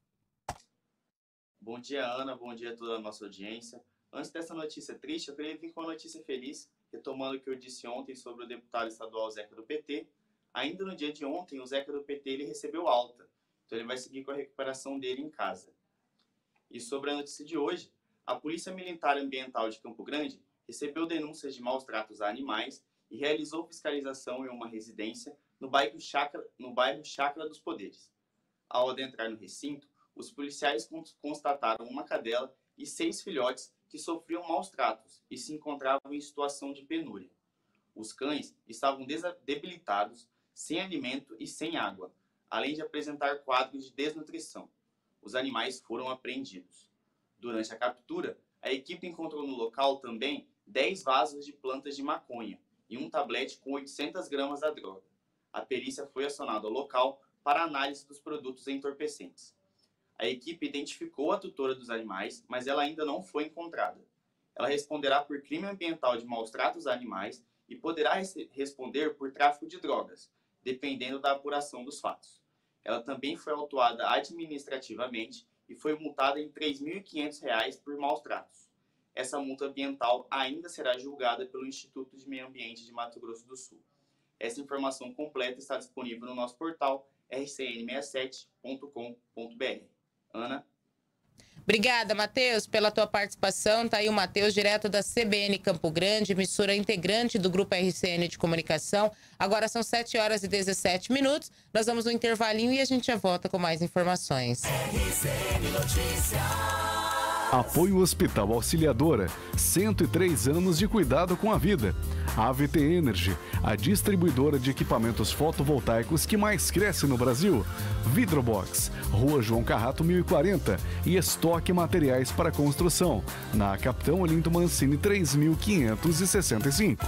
Bom dia, Ana, bom dia a toda a nossa audiência. Antes dessa notícia triste, eu queria vir com uma notícia feliz, retomando o que eu disse ontem sobre o deputado estadual Zeca do PT. Ainda no dia de ontem, o Zeca do PT ele recebeu alta, então ele vai seguir com a recuperação dele em casa. E sobre a notícia de hoje, a Polícia Militar Ambiental de Campo Grande recebeu denúncias de maus tratos a animais e realizou fiscalização em uma residência no bairro Chácara dos Poderes. Ao adentrar no recinto, os policiais constataram uma cadela e 6 filhotes que sofriam maus tratos e se encontravam em situação de penúria. Os cães estavam debilitados, sem alimento e sem água, além de apresentar quadros de desnutrição. Os animais foram apreendidos. Durante a captura, a equipe encontrou no local também 10 vasos de plantas de maconha e um tablete com 800 gramas da droga. A perícia foi acionada ao local para análise dos produtos entorpecentes. A equipe identificou a tutora dos animais, mas ela ainda não foi encontrada. Ela responderá por crime ambiental de maus tratos a animais e poderá responder por tráfico de drogas, dependendo da apuração dos fatos. Ela também foi autuada administrativamente e foi multada em R$ 3.500 por maus tratos. Essa multa ambiental ainda será julgada pelo Instituto de Meio Ambiente de Mato Grosso do Sul. Essa informação completa está disponível no nosso portal rcn67.com.br. Ana? Obrigada, Matheus, pela tua participação. Tá aí o Matheus, direto da CBN Campo Grande, emissora integrante do Grupo RCN de Comunicação. Agora são 7h17. Nós vamos no intervalinho e a gente já volta com mais informações. RCN Notícias. Apoio Hospital Auxiliadora, 103 anos de cuidado com a vida. A AVT Energy, a distribuidora de equipamentos fotovoltaicos que mais cresce no Brasil. Vidrobox, Rua João Carrato 1040 e estoque materiais para construção, na Capitão Olinto Mancini 3565.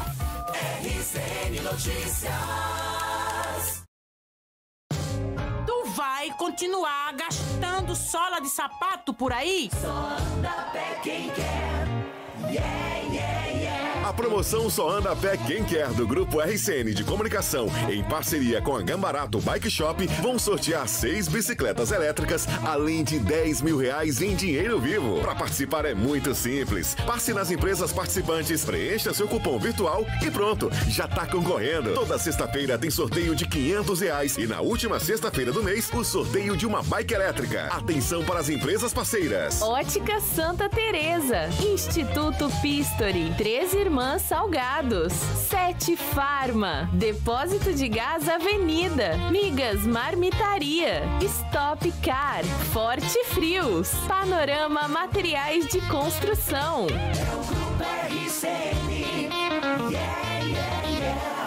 RCN Notícias. Tu vai continuar continuar gastando sola de sapato por aí? Só anda a pé quem quer. Yeah, yeah, yeah. A promoção Só Anda a Pé Quem Quer do Grupo RCN de Comunicação, em parceria com a Gambarato Bike Shop, vão sortear 6 bicicletas elétricas, além de R$10 mil em dinheiro vivo. Para participar é muito simples. Passe nas empresas participantes, preencha seu cupom virtual e pronto, já tá concorrendo. Toda sexta-feira tem sorteio de R$500 e na última sexta-feira do mês, o sorteio de uma bike elétrica. Atenção para as empresas parceiras. Ótica Santa Teresa, Instituto Pistori, Três Irmãs Salgados, 7 Farma, Depósito de Gás Avenida, Migas Marmitaria, Stop Car, Forte Frios, Panorama Materiais de Construção. É o Grupo RCN. Yeah, yeah, yeah.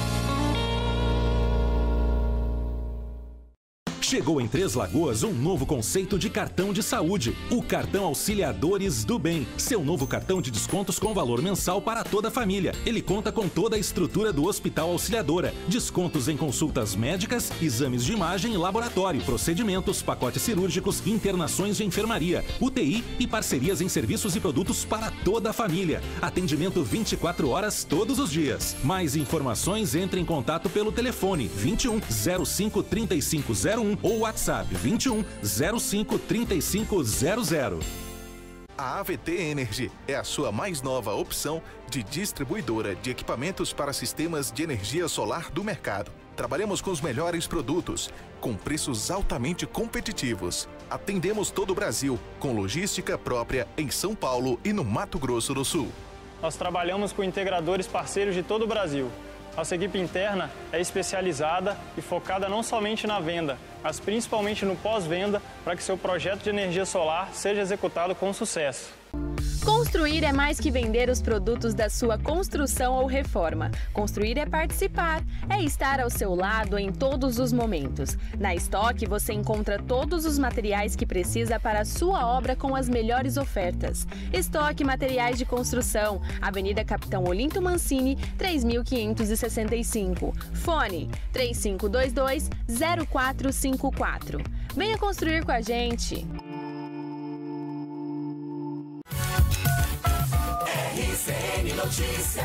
Chegou em Três Lagoas um novo conceito de cartão de saúde, o Cartão Auxiliadores do Bem. Seu novo cartão de descontos com valor mensal para toda a família. Ele conta com toda a estrutura do Hospital Auxiliadora, descontos em consultas médicas, exames de imagem e laboratório, procedimentos, pacotes cirúrgicos, internações de enfermaria, UTI e parcerias em serviços e produtos para toda a família. Atendimento 24 horas todos os dias. Mais informações, entre em contato pelo telefone 21 05 3501 ou WhatsApp 21 05 3500. A AVT Energy é a sua mais nova opção de distribuidora de equipamentos para sistemas de energia solar do mercado. Trabalhamos com os melhores produtos, com preços altamente competitivos. Atendemos todo o Brasil, com logística própria em São Paulo e no Mato Grosso do Sul. Nós trabalhamos com integradores parceiros de todo o Brasil. Nossa equipe interna é especializada e focada não somente na venda, mas principalmente no pós-venda, para que seu projeto de energia solar seja executado com sucesso. Construir é mais que vender os produtos da sua construção ou reforma. Construir é participar, é estar ao seu lado em todos os momentos. Na Estoque você encontra todos os materiais que precisa para a sua obra com as melhores ofertas. Estoque Materiais de Construção, Avenida Capitão Olinto Mancini, 3565. Fone 3522-0454. Venha construir com a gente! RCN Notícias.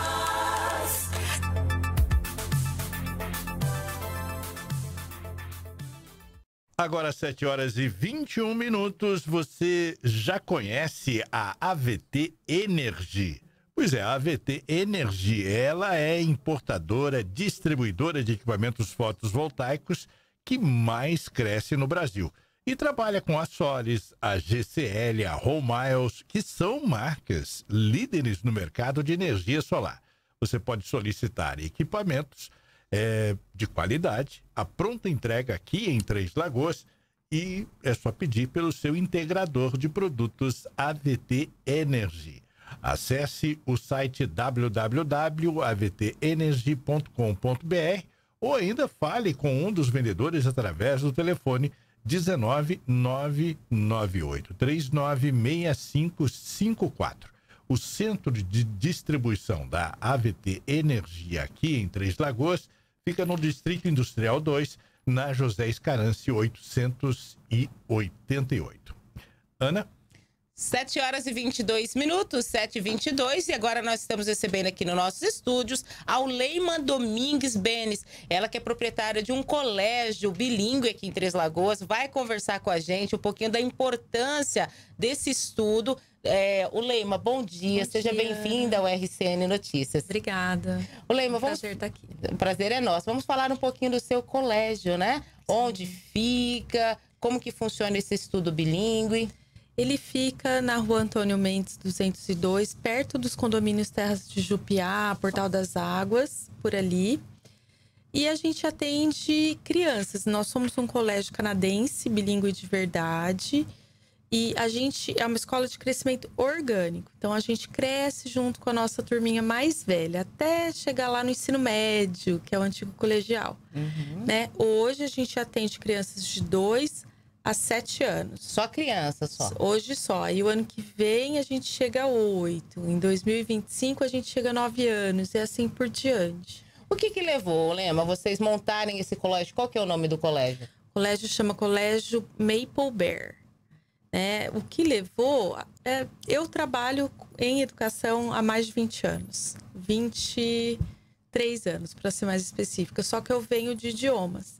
Agora 7 horas e 21 minutos, você já conhece a AVT Energy? Pois é, a AVT Energy, ela é importadora, distribuidora de equipamentos fotovoltaicos que mais cresce no Brasil. E trabalha com a Solis, a GCL, a Romiles, que são marcas líderes no mercado de energia solar. Você pode solicitar equipamentos de qualidade, a pronta entrega aqui em Três Lagoas, e é só pedir pelo seu integrador de produtos AVT Energy. Acesse o site www.avtenergy.com.br ou ainda fale com um dos vendedores através do telefone 19998396554. O centro de distribuição da AVT Energia aqui em Três Lagoas fica no Distrito Industrial 2, na José Escarance 888. Ana? 7 horas e 22 minutos, 7h22, e agora nós estamos recebendo aqui nos nossos estúdios a Uleima Domingues Benes, ela que é proprietária de um colégio bilíngue aqui em Três Lagoas, vai conversar com a gente um pouquinho da importância desse estudo. Uleima, bom dia, seja bem-vinda ao RCN Notícias. Obrigada. Uleima, prazer estar aqui. O prazer é nosso. Vamos falar um pouquinho do seu colégio, né? Sim. Onde fica, como que funciona esse estudo bilíngue? Ele fica na Rua Antônio Mendes 202, perto dos condomínios Terras de Jupiá, Portal das Águas, por ali. E a gente atende crianças. Nós somos um colégio canadense, bilíngue de verdade. E a gente é uma escola de crescimento orgânico. Então, a gente cresce junto com a nossa turminha mais velha, até chegar lá no ensino médio, que é o antigo colegial. Né? Hoje, a gente atende crianças de 2 a 7 anos. Só criança, só? Hoje só. E o ano que vem a gente chega a 8. Em 2025 a gente chega a 9 anos. E assim por diante. O que levou, Lema, vocês montarem esse colégio? Qual que é o nome do colégio? O colégio chama Colégio Maple Bear. O que levou... eu trabalho em educação há mais de 20 anos. 23 anos, para ser mais específica. Só que eu venho de idiomas,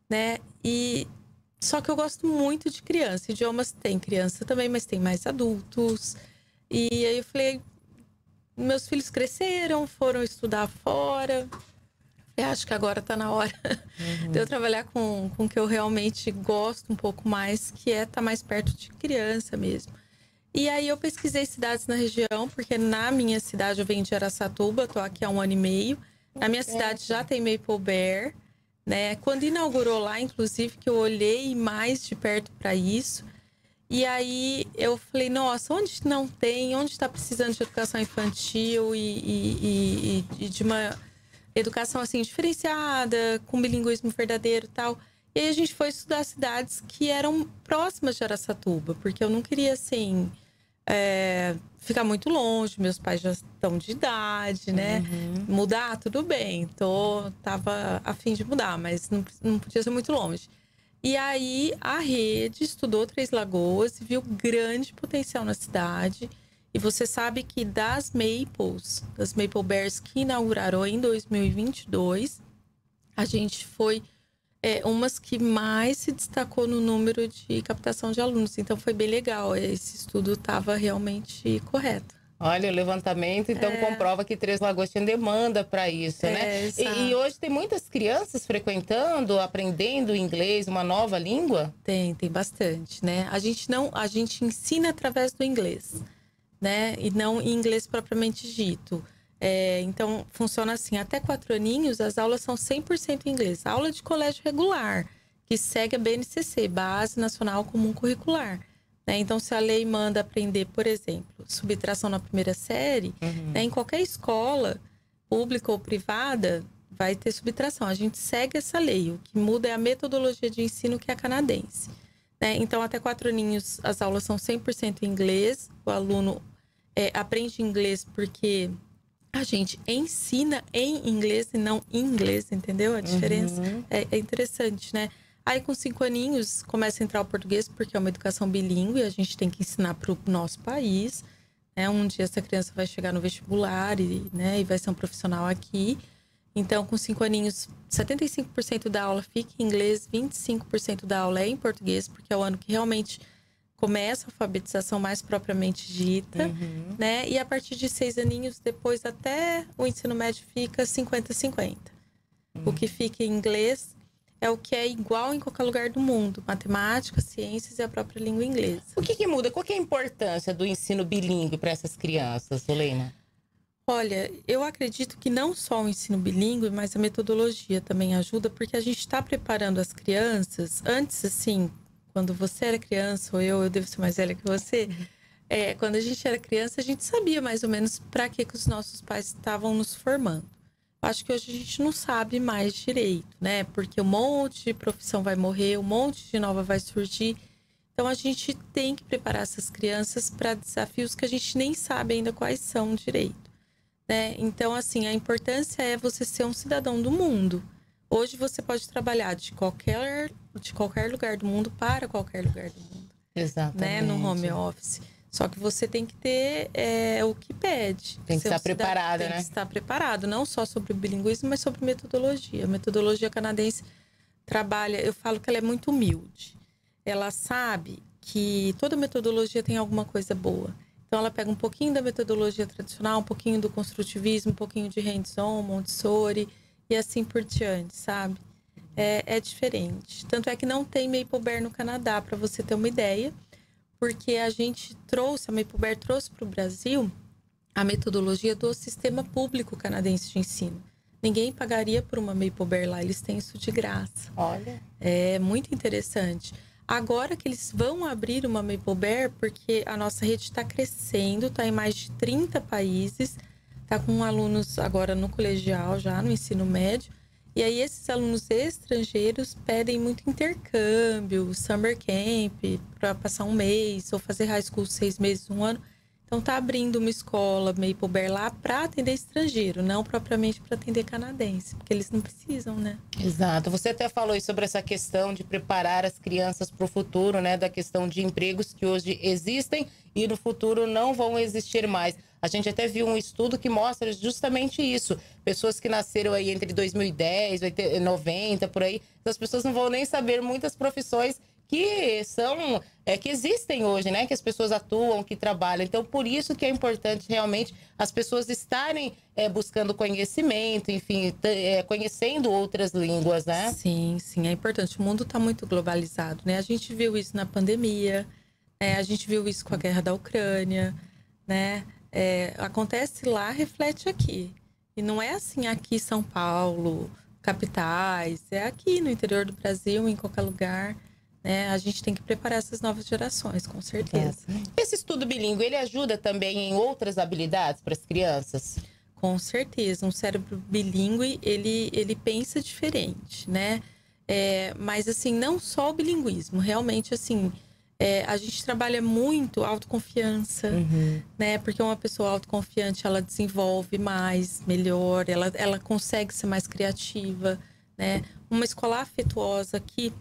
Só que eu gosto muito de criança. Idiomas tem criança também, mas tem mais adultos. E aí eu falei... Meus filhos cresceram, foram estudar fora. Eu acho que agora está na hora de eu trabalhar com o que eu realmente gosto um pouco mais, que é estar mais perto de criança mesmo. E aí eu pesquisei cidades na região, porque na minha cidade eu venho de Araçatuba, estou aqui há 1 ano e meio. Na minha cidade já tem Maple Bear, Quando inaugurou lá, inclusive, que eu olhei mais de perto para isso. E aí eu falei, nossa, onde não tem, onde está precisando de educação infantil e de uma educação assim diferenciada, com bilinguismo verdadeiro e tal. E aí a gente foi estudar cidades que eram próximas de Araçatuba, porque eu não queria, assim, ficar muito longe, meus pais já estão de idade, Mudar, tudo bem, tava a fim de mudar, mas não podia ser muito longe. E aí a rede estudou Três Lagoas e viu grande potencial na cidade. E você sabe que das Maple Bears que inauguraram em 2022, a gente foi umas que mais se destacou no número de captação de alunos. Então foi bem legal, esse estudo estava realmente correto. Olha, o levantamento, então, comprova que Três Lagoas tinha demanda para isso, E hoje tem muitas crianças frequentando, aprendendo inglês, uma nova língua? Tem bastante, A gente ensina através do inglês, E não em inglês propriamente dito. Então, funciona assim, até 4 aninhos, as aulas são 100% em inglês. Aula de colégio regular, que segue a BNCC, Base Nacional Comum Curricular. Então, se a lei manda aprender, por exemplo, subtração na primeira série, em qualquer escola, pública ou privada, vai ter subtração. A gente segue essa lei. O que muda é a metodologia de ensino, que é a canadense. Então, até 4 aninhos, as aulas são 100% em inglês. O aluno aprende inglês porque a gente ensina em inglês e não em inglês, entendeu? A diferença é interessante, Aí, com 5 aninhos, começa a entrar o português, porque é uma educação bilíngue, a gente tem que ensinar para o nosso país. Um dia essa criança vai chegar no vestibular e vai ser um profissional aqui. Então, com 5 aninhos, 75% da aula fica em inglês, 25% da aula é em português, porque é o ano que realmente começa a alfabetização mais propriamente dita. E a partir de 6 aninhos, depois até o ensino médio, fica 50-50. O que fica em inglês é o que é igual em qualquer lugar do mundo. Matemática, ciências e a própria língua inglesa. O que muda? Qual que é a importância do ensino bilíngue para essas crianças, Solena? Olha, eu acredito que não só o ensino bilíngue, mas a metodologia também ajuda, porque a gente está preparando as crianças. Antes, assim, quando você era criança, ou eu devo ser mais velha que você, quando a gente era criança, a gente sabia mais ou menos para que os nossos pais estavam nos formando. Acho que hoje a gente não sabe mais direito, Porque um monte de profissão vai morrer, um monte de nova vai surgir. Então, a gente tem que preparar essas crianças para desafios que a gente nem sabe ainda quais são direito, Então, assim, a importância é você ser um cidadão do mundo. Hoje você pode trabalhar de qualquer lugar do mundo para qualquer lugar do mundo. Exatamente. No home office. Só que você tem que ter o que pede. Tem que estar preparado, Tem que estar preparado, não só sobre o bilinguismo, mas sobre metodologia. A metodologia canadense trabalha, eu falo que ela é muito humilde. Ela sabe que toda metodologia tem alguma coisa boa. Então, ela pega um pouquinho da metodologia tradicional, um pouquinho do construtivismo, um pouquinho de hands-on, Montessori e assim por diante, sabe? É diferente. Tanto é que não tem Maple Bear no Canadá, para você ter uma ideia. Porque a Maple Bear trouxe para o Brasil a metodologia do sistema público canadense de ensino. Ninguém pagaria por uma Maple Bear lá, eles têm isso de graça. Olha. É muito interessante. Agora que eles vão abrir uma Maple Bear, porque a nossa rede está crescendo, está em mais de 30 países, está com alunos agora no colegial, já no ensino médio. E aí, esses alunos estrangeiros pedem muito intercâmbio, summer camp, para passar 1 mês, ou fazer high school 6 meses, 1 ano. Então tá abrindo uma escola Maple Bear lá para atender estrangeiro, não propriamente para atender canadense, porque eles não precisam, né? Exato. Você até falou aí sobre essa questão de preparar as crianças para o futuro, né? Da questão de empregos que hoje existem e no futuro não vão existir mais. A gente até viu um estudo que mostra justamente isso. Pessoas que nasceram aí entre 2010, 90, por aí, as pessoas não vão nem saber muitas profissões que são, que existem hoje, né? Que as pessoas atuam, que trabalham. Então, por isso que é importante realmente as pessoas estarem buscando conhecimento, enfim, conhecendo outras línguas, né? Sim, sim, é importante. O mundo está muito globalizado, né? A gente viu isso na pandemia, a gente viu isso com a guerra da Ucrânia, né? Acontece lá, reflete aqui. E não é assim aqui em São Paulo, capitais, é aqui no interior do Brasil, em qualquer lugar. A gente tem que preparar essas novas gerações, com certeza. Esse estudo bilíngue, ele ajuda também em outras habilidades para as crianças? Com certeza. Um cérebro bilíngue, ele pensa diferente, né? Mas, assim, não só o bilinguismo. Realmente, assim, a gente trabalha muito autoconfiança, né? Porque uma pessoa autoconfiante, ela desenvolve mais, melhor, ela consegue ser mais criativa, né? Uma escola afetuosa que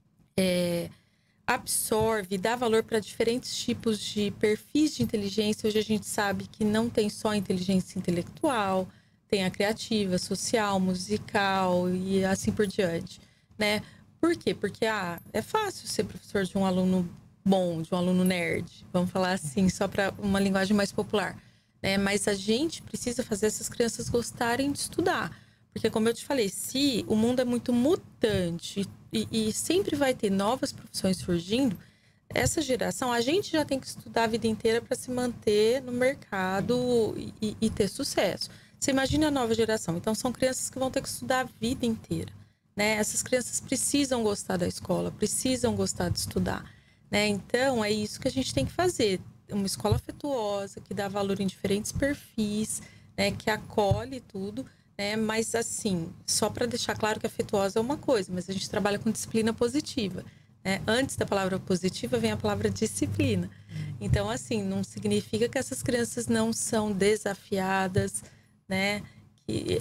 absorve, dá valor para diferentes tipos de perfis de inteligência. Hoje a gente sabe que não tem só inteligência intelectual, tem a criativa, social, musical e assim por diante, né? Por quê? Porque é fácil ser professor de um aluno bom, de um aluno nerd, vamos falar assim, só para uma linguagem mais popular, né? Mas a gente precisa fazer essas crianças gostarem de estudar. Porque, como eu te falei, se o mundo é muito mutante e sempre vai ter novas profissões surgindo, essa geração, a gente já tem que estudar a vida inteira para se manter no mercado e ter sucesso. Você imagina a nova geração. Então, são crianças que vão ter que estudar a vida inteira, né? Essas crianças precisam gostar da escola, precisam gostar de estudar, né? Então, é isso que a gente tem que fazer. Uma escola afetuosa, que dá valor em diferentes perfis, né? Que acolhe tudo, mas assim, só para deixar claro que afetuosa é uma coisa, mas a gente trabalha com disciplina positiva, né? Antes da palavra positiva vem a palavra disciplina. Então, assim, não significa que essas crianças não são desafiadas, né? Que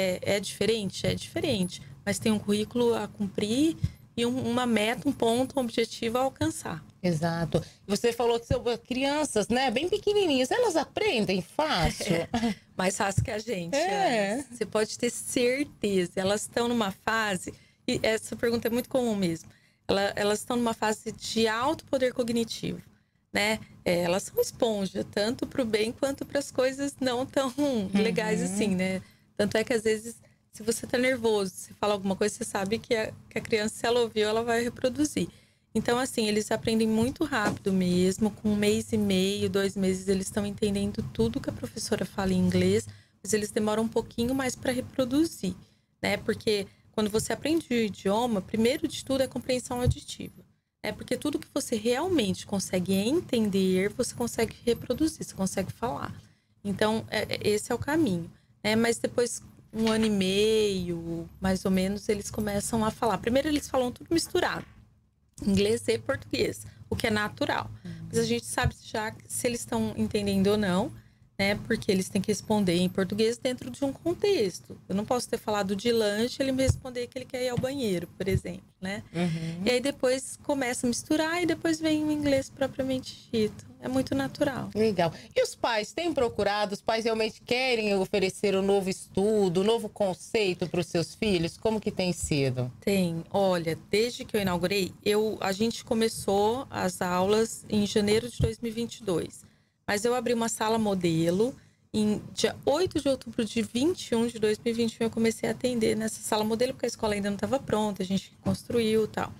é diferente, mas tem um currículo a cumprir e uma meta, um ponto, um objetivo a alcançar. Exato. Você falou que são crianças, né, bem pequenininhas, elas aprendem fácil. Mais fácil que a gente. Você pode ter certeza. Elas estão numa fase, e essa pergunta é muito comum mesmo, elas estão numa fase de alto poder cognitivo, né? Elas são esponja, tanto para o bem quanto para as coisas não tão legais assim, né? Tanto é que às vezes, se você tá nervoso, se fala alguma coisa, você sabe que a criança, se ela ouviu, ela vai reproduzir. Então, assim, eles aprendem muito rápido mesmo. Com 1 mês e meio, 2 meses, eles estão entendendo tudo que a professora fala em inglês, mas eles demoram um pouquinho mais para reproduzir, né? Porque quando você aprende o idioma, primeiro de tudo é compreensão auditiva, né? Porque tudo que você realmente consegue entender, você consegue reproduzir, você consegue falar. Então, esse é o caminho, né? Mas depois, 1 ano e meio, mais ou menos, eles começam a falar. Primeiro, eles falam tudo misturado. Inglês e português, o que é natural. Mas a gente sabe já se eles estão entendendo ou não, né? Porque eles têm que responder em português dentro de um contexto. Eu não posso ter falado de lanche e ele me responder que ele quer ir ao banheiro, por exemplo, né? E aí depois começa a misturar e depois vem o inglês propriamente dito. É muito natural. Legal. E os pais têm procurado? Os pais realmente querem oferecer um novo estudo, um novo conceito para os seus filhos? Como que tem sido? Tem. Olha, desde que eu inaugurei, a gente começou as aulas em janeiro de 2022. Mas eu abri uma sala modelo. Em dia 8 de outubro de 21 de 2021, eu comecei a atender nessa sala modelo, porque a escola ainda não estava pronta, a gente construiu e tal.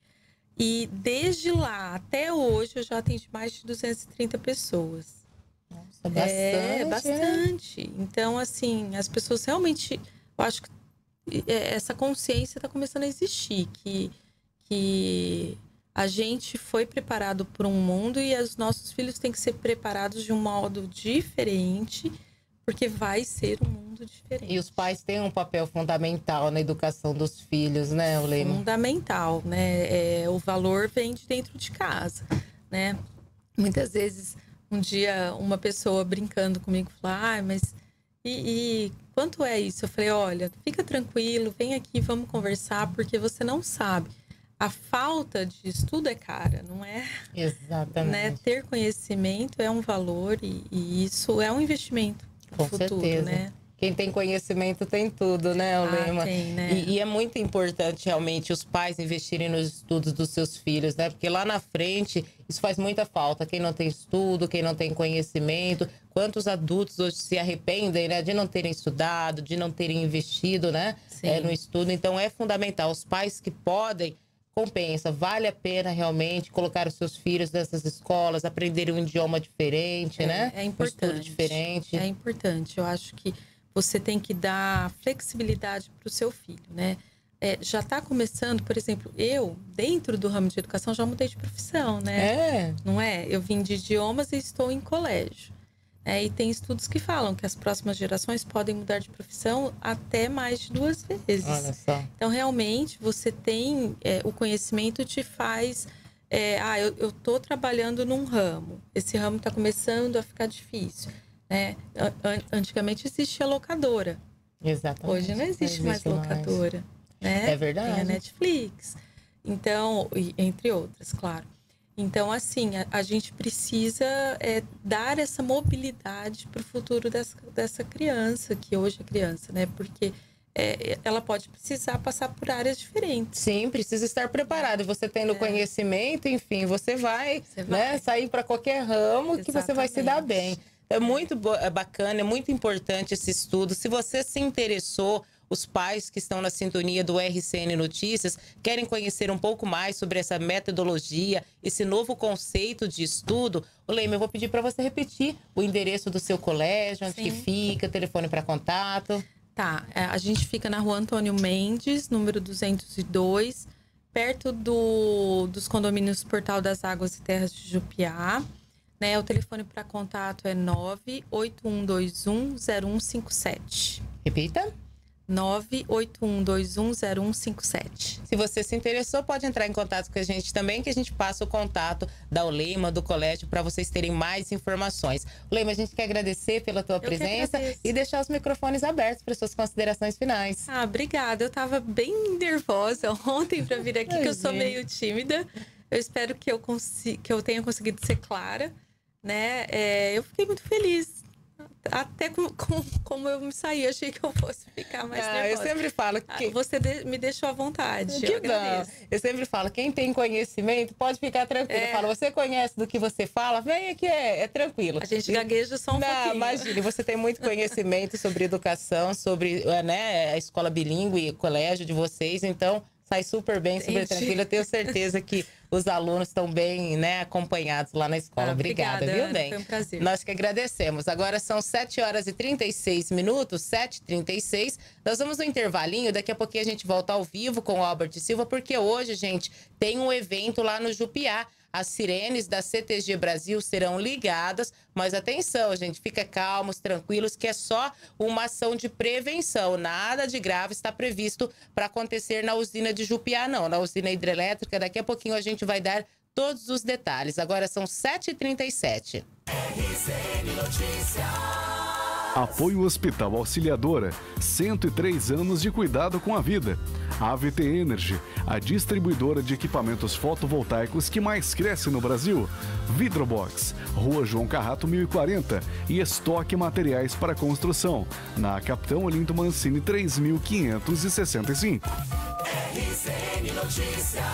E desde lá até hoje, eu já atendi mais de 230 pessoas. Nossa, bastante. Bastante. Então, assim, as pessoas realmente... Eu acho que essa consciência está começando a existir, que a gente foi preparado para um mundo e os nossos filhos têm que ser preparados de um modo diferente, porque vai ser um mundo diferente. E os pais têm um papel fundamental na educação dos filhos, né, Ulema? Fundamental, né? O valor vem de dentro de casa, né? Muitas vezes Um dia, uma pessoa brincando comigo falou, mas e quanto é isso? Eu falei, olha, fica tranquilo, vem aqui, vamos conversar, porque você não sabe. A falta de estudo é cara, não é? Exatamente. Né? Ter conhecimento é um valor e isso é um investimento no futuro, certeza. né? Quem tem conhecimento tem tudo, né, Lema? Tem, né? E é muito importante, realmente, os pais investirem nos estudos dos seus filhos, né? Porque lá na frente, isso faz muita falta. Quem não tem estudo, quem não tem conhecimento. Quantos adultos hoje se arrependem, né? De não terem estudado, de não terem investido, né? No estudo. Então, é fundamental. Os pais que podem, compensa. Vale a pena, realmente, colocar os seus filhos nessas escolas, aprenderem um idioma diferente, né? É importante. Um estudo diferente. É importante. Eu acho que você tem que dar flexibilidade para o seu filho, né? Já está começando, por exemplo, eu, dentro do ramo de educação, já mudei de profissão, né? Não é? Eu vim de idiomas e estou em colégio. E tem estudos que falam que as próximas gerações podem mudar de profissão até mais de 2 vezes. Olha só. Então, realmente, você tem... o conhecimento te faz... eu estou trabalhando num ramo. Esse ramo está começando a ficar difícil. Antigamente existia locadora. Exatamente. Hoje não existe mais locadora. Né? É verdade. Tem a Netflix. Então, entre outras, claro. Então, assim, a gente precisa dar essa mobilidade para o futuro dessa criança, que hoje é criança, né? Porque ela pode precisar passar por áreas diferentes. Sim, precisa estar preparado. E você tendo conhecimento, enfim, você vai. Né, sair para qualquer ramo que você vai se dar bem. É muito bacana, é muito importante esse estudo. Se você se interessou, os pais que estão na sintonia do RCN Notícias querem conhecer um pouco mais sobre essa metodologia, esse novo conceito de estudo. Lema, eu vou pedir para você repetir o endereço do seu colégio, onde que fica, telefone para contato. Tá, a gente fica na Rua Antônio Mendes, número 202, perto dos condomínios Portal das Águas e Terras de Jupiá. O telefone para contato é 981210157. Repita. 981210157. Se você se interessou, pode entrar em contato com a gente também, que a gente passa o contato da Lema, do colégio, para vocês terem mais informações. Lema, a gente quer agradecer pela tua presença e deixar os microfones abertos para suas considerações finais. Obrigada. Eu estava bem nervosa ontem para vir aqui, que eu sou meio tímida. Eu espero que eu tenha conseguido ser clara. Né? Eu fiquei muito feliz. Até como eu me saí, achei que eu fosse ficar mais nervosa. Eu sempre falo que... Você me deixou à vontade. Que bom. Eu sempre falo, quem tem conhecimento pode ficar tranquilo. Eu falo, você conhece do que você fala, vem aqui, é tranquilo. A gente gagueja só um pouquinho. Imagine, você tem muito conhecimento sobre educação, sobre a escola bilíngue, o colégio de vocês, então... Sai super bem, super tranquilo. Eu tenho certeza que os alunos estão bem, né, acompanhados lá na escola. Obrigada, viu, Ana, bem? foi um prazer. Nós que agradecemos. Agora são 7h36, 7h36. Nós vamos no intervalinho. Daqui a pouquinho a gente volta ao vivo com o Albert Silva, porque hoje, gente, tem um evento lá no Jupiá. As sirenes da CTG Brasil serão ligadas, mas atenção, gente, fica calmos, tranquilos, que é só uma ação de prevenção. Nada de grave está previsto para acontecer na usina de Jupiá, não. Na usina hidrelétrica, daqui a pouquinho a gente vai dar todos os detalhes. Agora são 7h37. RCN Notícias. Apoio Hospital Auxiliadora, 103 anos de cuidado com a vida. AVT Energy, a distribuidora de equipamentos fotovoltaicos que mais cresce no Brasil. Vidrobox, Rua João Carrato 1040 e estoque materiais para construção, na Capitão Olinto Mancini 3565. RCN Notícias.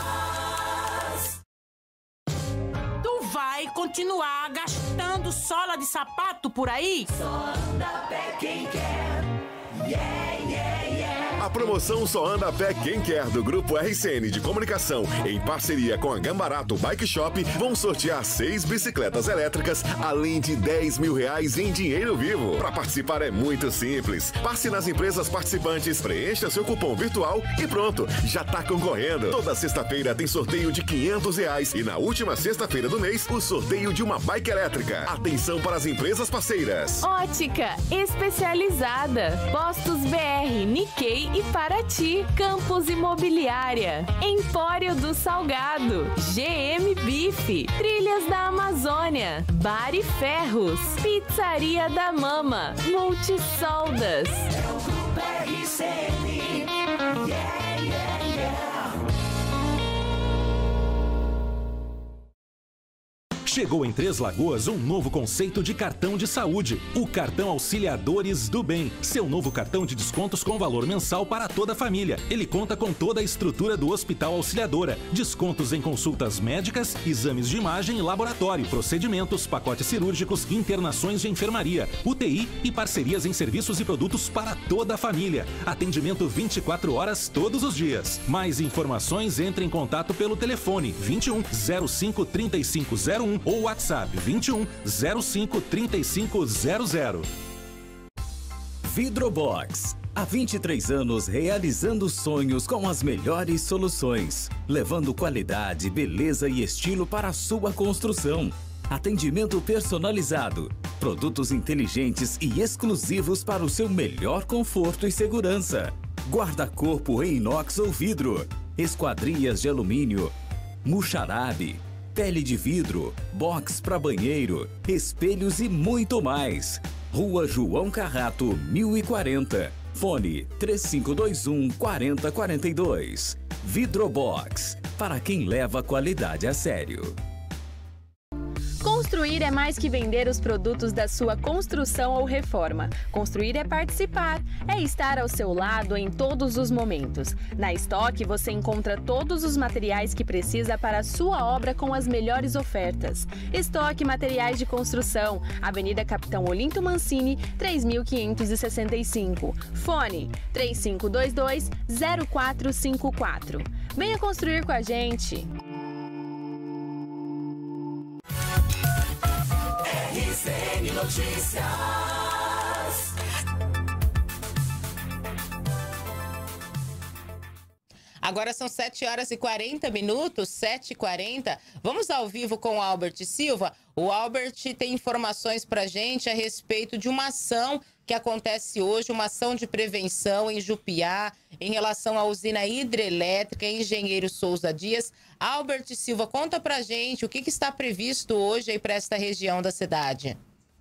Vai continuar gastando sola de sapato por aí? Só anda a pé quem quer. Yeah, yeah, yeah. A promoção Só Anda a Pé Quem Quer do Grupo RCN de Comunicação, em parceria com a Gambarato Bike Shop, vão sortear 6 bicicletas elétricas, além de R$10 mil em dinheiro vivo. Para participar é muito simples. Passe nas empresas participantes, preencha seu cupom virtual e pronto, já tá concorrendo. Toda sexta-feira tem sorteio de R$500 e na última sexta-feira do mês, o sorteio de uma bike elétrica. Atenção para as empresas parceiras. Ótica especializada, Postos BR, Nikkei E para ti, Campos Imobiliária, Empório do Salgado, GM Bife, Trilhas da Amazônia, Bar e Ferros, Pizzaria da Mama, Multisoldas. É o Grupo RCN. Yeah, yeah, yeah. Chegou em Três Lagoas um novo conceito de cartão de saúde, o Cartão Auxiliadores do Bem. Seu novo cartão de descontos com valor mensal para toda a família. Ele conta com toda a estrutura do Hospital Auxiliadora. Descontos em consultas médicas, exames de imagem e laboratório, procedimentos, pacotes cirúrgicos, internações de enfermaria, UTI e parcerias em serviços e produtos para toda a família. Atendimento 24 horas todos os dias. Mais informações, entre em contato pelo telefone 21 05 3501 ou WhatsApp 21 05 3500. Vidrobox. Há 23 anos realizando sonhos com as melhores soluções, levando qualidade, beleza e estilo para a sua construção. Atendimento personalizado, produtos inteligentes e exclusivos para o seu melhor conforto e segurança. Guarda-corpo em inox ou vidro, esquadrias de alumínio, muxarabe, pele de vidro, box para banheiro, espelhos e muito mais. Rua João Carrato, 1040. Fone 3521 4042. Vidrobox, para quem leva a qualidade a sério. Construir é mais que vender os produtos da sua construção ou reforma. Construir é participar, é estar ao seu lado em todos os momentos. Na Estoque você encontra todos os materiais que precisa para a sua obra com as melhores ofertas. Estoque Materiais de Construção, Avenida Capitão Olinto Mancini, 3565. Fone 3522-0454. Venha construir com a gente! RCN Notícias. Agora são 7 horas e 40 minutos, 7h40. Vamos ao vivo com o Albert Silva. O Albert tem informações para a gente a respeito de uma ação que acontece hoje, uma ação de prevenção em Jupiá, em relação à usina hidrelétrica Engenheiro Souza Dias. Albert Silva, conta pra gente o que está previsto hoje aí para esta região da cidade.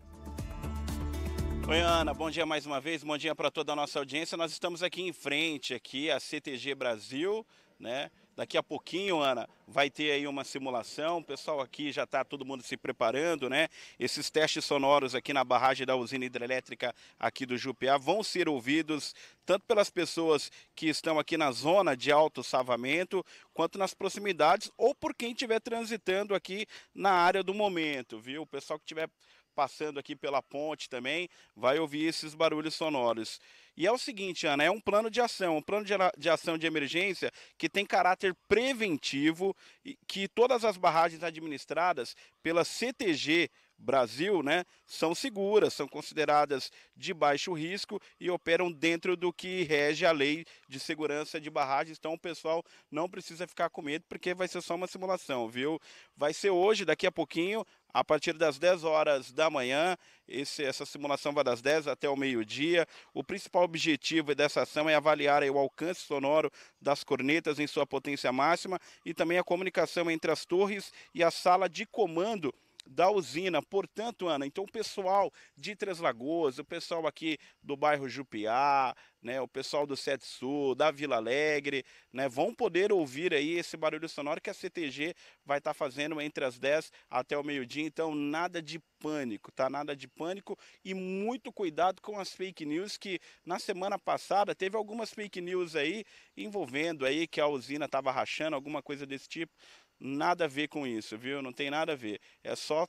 Oi, Ana, bom dia mais uma vez, bom dia para toda a nossa audiência. Nós estamos aqui em frente, aqui a CTG Brasil, né? Daqui a pouquinho, Ana, vai ter aí uma simulação, o pessoal aqui já está todo mundo se preparando, né? Esses testes sonoros aqui na barragem da usina hidrelétrica aqui do Jupiá vão ser ouvidos tanto pelas pessoas que estão aqui na zona de alto salvamento, quanto nas proximidades, ou por quem estiver transitando aqui na área do momento, viu? O pessoal que estiver passando aqui pela ponte também vai ouvir esses barulhos sonoros. E é o seguinte, Ana, é um plano de ação, de ação de emergência que tem caráter preventivo e que todas as barragens administradas pela CTG Brasil, né, são seguras, são consideradas de baixo risco e operam dentro do que rege a lei de segurança de barragens. Então o pessoal não precisa ficar com medo, porque vai ser só uma simulação, viu? Vai ser hoje, daqui a pouquinho, a partir das 10 horas da manhã. Essa simulação vai das 10 até o meio-dia. O principal objetivo dessa ação é avaliar aí o alcance sonoro das cornetas em sua potência máxima e também a comunicação entre as torres e a sala de comando da usina. Portanto, Ana, então o pessoal de Três Lagoas, o pessoal aqui do bairro Jupiá, né, o pessoal do Sete Sul, da Vila Alegre, né, vão poder ouvir aí esse barulho sonoro que a CTG vai estar fazendo entre as 10 até o meio-dia. Então nada de pânico, tá? Nada de pânico e muito cuidado com as fake news, que na semana passada teve algumas fake news aí envolvendo aí que a usina estava rachando, alguma coisa desse tipo. Nada a ver com isso, viu? Não tem nada a ver. É só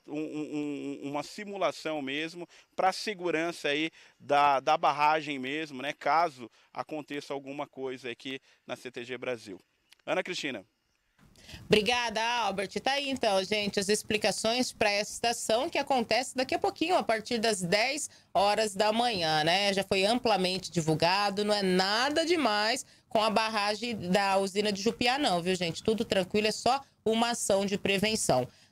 uma simulação mesmo para a segurança aí da barragem mesmo, né? Caso aconteça alguma coisa aqui na CTG Brasil. Ana Cristina. Obrigada, Albert. Tá aí então, gente, as explicações para essa estação que acontece daqui a pouquinho, a partir das 10 horas da manhã, né? Já foi amplamente divulgado, não é nada demais com a barragem da usina de Jupiá não, viu, gente? Tudo tranquilo, é só uma ação de prevenção.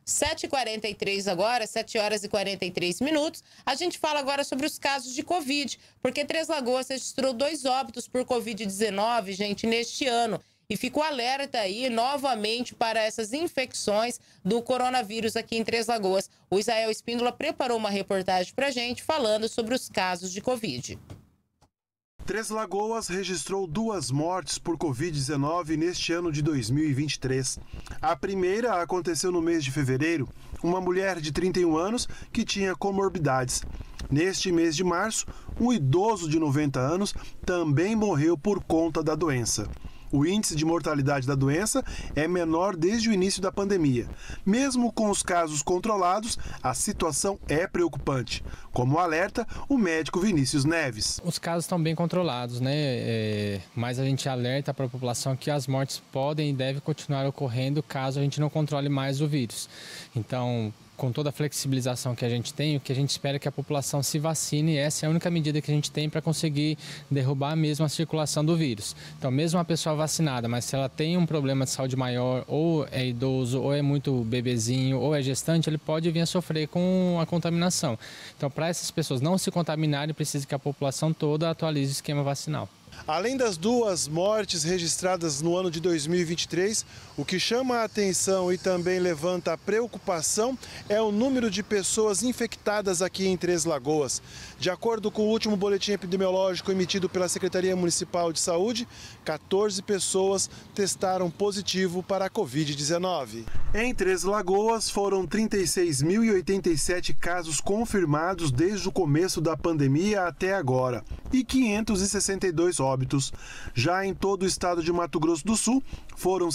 7h43 agora, 7 horas e 43 minutos. A gente fala agora sobre os casos de Covid, porque Três Lagoas registrou 2 óbitos por Covid-19, gente, neste ano. E ficou alerta aí novamente para essas infecções do coronavírus aqui em Três Lagoas. O Israel Espíndola preparou uma reportagem para a gente falando sobre os casos de Covid. Três Lagoas registrou 2 mortes por Covid-19 neste ano de 2023. A primeira aconteceu no mês de fevereiro, uma mulher de 31 anos que tinha comorbidades. Neste mês de março, um idoso de 90 anos também morreu por conta da doença. O índice de mortalidade da doença é menor desde o início da pandemia. Mesmo com os casos controlados, a situação é preocupante, como alerta o médico Vinícius Neves. Os casos estão bem controlados, né? Mas a gente alerta para a população que as mortes podem e devem continuar ocorrendo caso a gente não controle mais o vírus. Então, com toda a flexibilização que a gente tem, o que a gente espera é que a população se vacine, e essa é a única medida que a gente tem para conseguir derrubar mesmo a circulação do vírus. Então, mesmo uma pessoa vacinada, mas se ela tem um problema de saúde maior, ou é idoso, ou é muito bebezinho, ou é gestante, ele pode vir a sofrer com a contaminação. Então, para essas pessoas não se contaminarem, precisa que a população toda atualize o esquema vacinal. Além das 2 mortes registradas no ano de 2023, o que chama a atenção e também levanta a preocupação é o número de pessoas infectadas aqui em Três Lagoas. De acordo com o último boletim epidemiológico emitido pela Secretaria Municipal de Saúde, 14 pessoas testaram positivo para a Covid-19. Em Três Lagoas, foram 36.087 casos confirmados desde o começo da pandemia até agora e 562 óbitos. Já em todo o estado de Mato Grosso do Sul, foram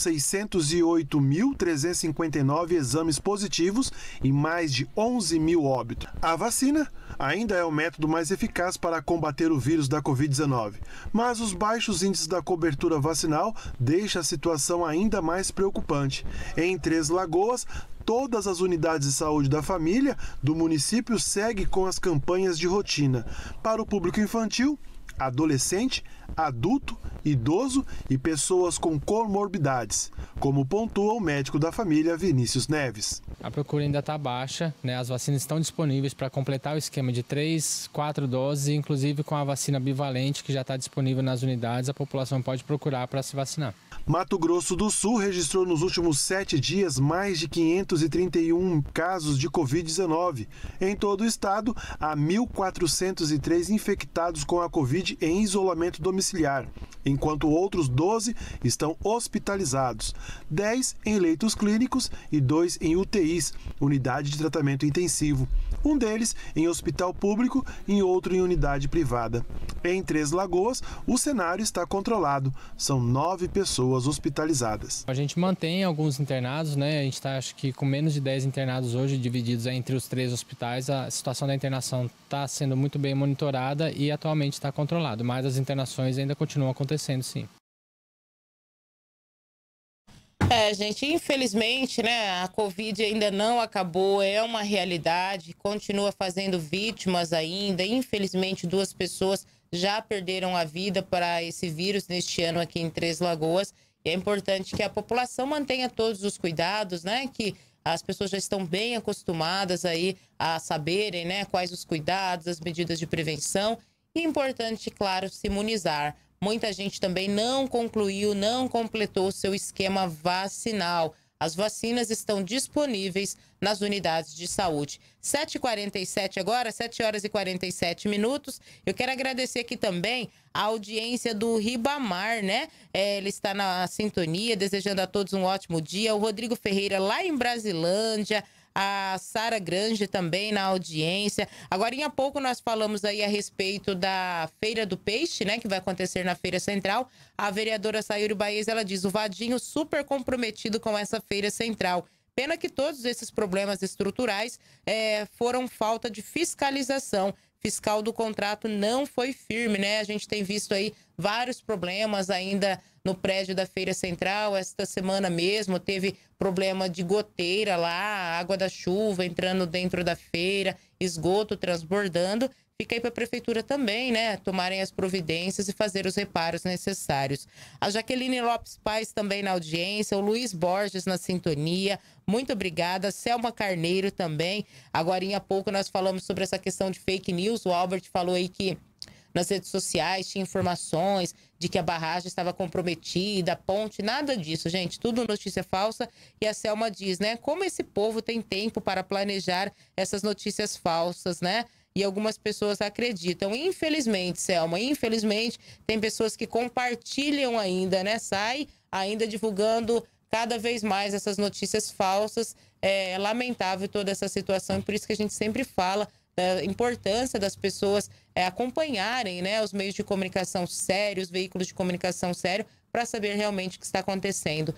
608.359 exames positivos e mais de 11 mil óbitos. A vacina ainda é o método mais eficaz para combater o vírus da Covid-19, mas os baixos índices da cobertura vacinal deixam a situação ainda mais preocupante. Em Três Lagoas, todas as unidades de saúde da família do município seguem com as campanhas de rotina. Para o público infantil, adolescente, adulto, idoso e pessoas com comorbidades, como pontua o médico da família Vinícius Neves. A procura ainda está baixa, né? As vacinas estão disponíveis para completar o esquema de 3, 4 doses, inclusive com a vacina bivalente que já está disponível nas unidades, a população pode procurar para se vacinar. Mato Grosso do Sul registrou nos últimos 7 dias mais de 531 casos de Covid-19. Em todo o estado, há 1.403 infectados com a Covid em isolamento domiciliar, enquanto outros 12 estão hospitalizados, 10 em leitos clínicos e 2 em UTIs, unidade de tratamento intensivo. Um deles em hospital público e outro em unidade privada. Em Três Lagoas, o cenário está controlado. São 9 pessoas hospitalizadas. A gente mantém alguns internados, né? A gente está, acho que, com menos de 10 internados hoje, divididos entre os 3 hospitais. A situação da internação está sendo muito bem monitorada e atualmente está controlada, mas as internações ainda continuam acontecendo, sim. Gente, infelizmente, né, a Covid ainda não acabou, é uma realidade, continua fazendo vítimas ainda. Infelizmente, 2 pessoas já perderam a vida para esse vírus neste ano aqui em Três Lagoas. E é importante que a população mantenha todos os cuidados, né, que as pessoas já estão bem acostumadas aí a saberem, né, quais os cuidados, as medidas de prevenção. E é importante, claro, se imunizar. Muita gente também não concluiu, não completou o seu esquema vacinal. As vacinas estão disponíveis nas unidades de saúde. 7h47 agora, 7 horas e 47 minutos. Eu quero agradecer aqui também a audiência do Ribamar, né? Ele está na sintonia, desejando a todos um ótimo dia. O Rodrigo Ferreira lá em Brasilândia. A Sara Grange também na audiência. Agora, em pouco, nós falamos aí a respeito da Feira do Peixe, né? Que vai acontecer na Feira Central. A vereadora Sayuri Baez, ela diz, o Vadinho super comprometido com essa Feira Central. Pena que todos esses problemas estruturais foram falta de fiscalização. Fiscal do contrato não foi firme, né? A gente tem visto aí vários problemas ainda no prédio da Feira Central. Esta semana mesmo teve problema de goteira lá, água da chuva entrando dentro da feira, esgoto transbordando. Fica aí para a prefeitura também, né, tomarem as providências e fazer os reparos necessários. A Jaqueline Lopes Paz também na audiência, o Luiz Borges na sintonia, muito obrigada. Selma Carneiro também. Agorinha há pouco nós falamos sobre essa questão de fake news. O Albert falou aí que nas redes sociais tinha informações de que a barragem estava comprometida, a ponte, nada disso, gente, tudo notícia falsa. E a Selma diz, né, como esse povo tem tempo para planejar essas notícias falsas, né? E algumas pessoas acreditam. Infelizmente, Selma, infelizmente, tem pessoas que compartilham ainda, né? Sai ainda divulgando cada vez mais essas notícias falsas. É lamentável toda essa situação e por isso que a gente sempre fala da importância das pessoas acompanharem, né, os meios de comunicação sérios, os veículos de comunicação sérios, para saber realmente o que está acontecendo.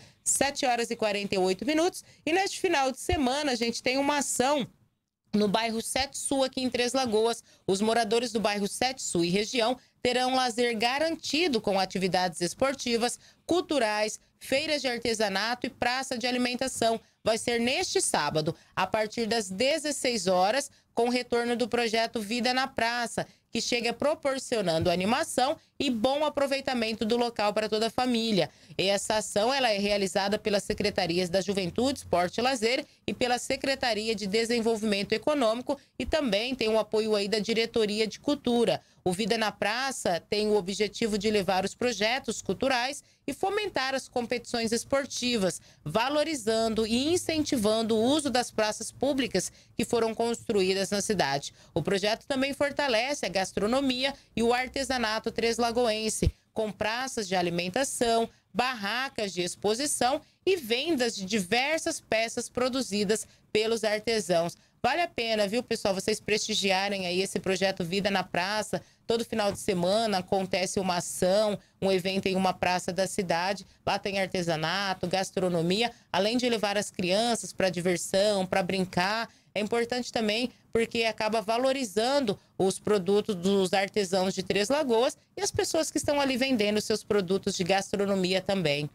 7h48. E neste final de semana a gente tem uma ação no bairro 7 Sul, aqui em Três Lagoas. Os moradores do bairro 7 Sul e região terão lazer garantido com atividades esportivas, culturais, feiras de artesanato e praça de alimentação. Vai ser neste sábado, a partir das 16 horas, com o retorno do projeto Vida na Praça, que chega proporcionando animação e bom aproveitamento do local para toda a família. E essa ação ela é realizada pelas Secretarias da Juventude, Esporte e Lazer e pela Secretaria de Desenvolvimento Econômico e também tem o apoio aí da Diretoria de Cultura. O Vida na Praça tem o objetivo de levar os projetos culturais e fomentar as competições esportivas, valorizando e incentivando o uso das praças públicas que foram construídas na cidade. O projeto também fortalece a gastronomia e o artesanato treslagoense, com praças de alimentação, barracas de exposição e vendas de diversas peças produzidas pelos artesãos. Vale a pena, viu, pessoal, vocês prestigiarem aí esse projeto Vida na Praça. Todo final de semana acontece uma ação, um evento em uma praça da cidade. Lá tem artesanato, gastronomia, além de levar as crianças para diversão, para brincar. É importante também porque acaba valorizando os produtos dos artesãos de Três Lagoas e as pessoas que estão ali vendendo seus produtos de gastronomia também.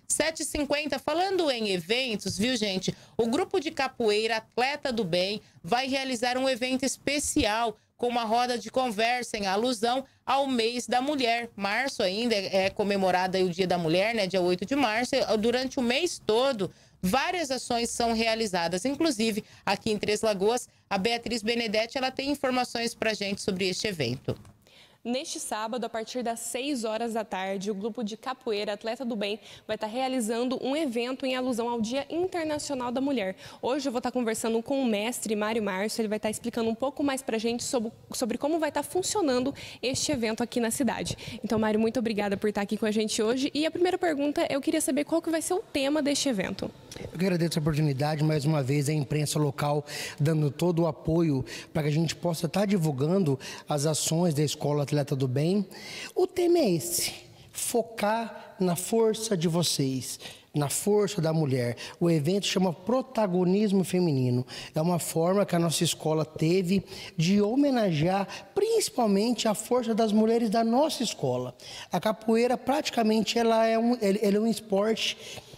7h50, falando em eventos, viu, gente? O grupo de capoeira Atleta do Bem vai realizar um evento especial com uma roda de conversa em alusão ao mês da mulher. Março ainda é comemorado aí o Dia da Mulher, né? Dia 8 de março. Durante o mês todo, várias ações são realizadas. Inclusive, aqui em Três Lagoas, a Beatriz Benedetti, ela tem informações pra gente sobre este evento. Neste sábado, a partir das 6 horas da tarde, o grupo de capoeira Atleta do Bem vai estar realizando um evento em alusão ao Dia Internacional da Mulher. Hoje eu vou estar conversando com o mestre Mário Márcio, ele vai estar explicando um pouco mais pra gente sobre como vai estar funcionando este evento aqui na cidade. Então, Mário, muito obrigada por estar aqui com a gente hoje. E a primeira pergunta, eu queria saber qual que vai ser o tema deste evento. Eu agradeço a oportunidade, mais uma vez, a imprensa local dando todo o apoio para que a gente possa estar divulgando as ações da Escola Atleta do Bem. O tema é esse: focar na força de vocês, na força da mulher. O evento chama Protagonismo Feminino. É uma forma que a nossa escola teve de homenagear principalmente a força das mulheres da nossa escola. A capoeira, praticamente, ela é um esporte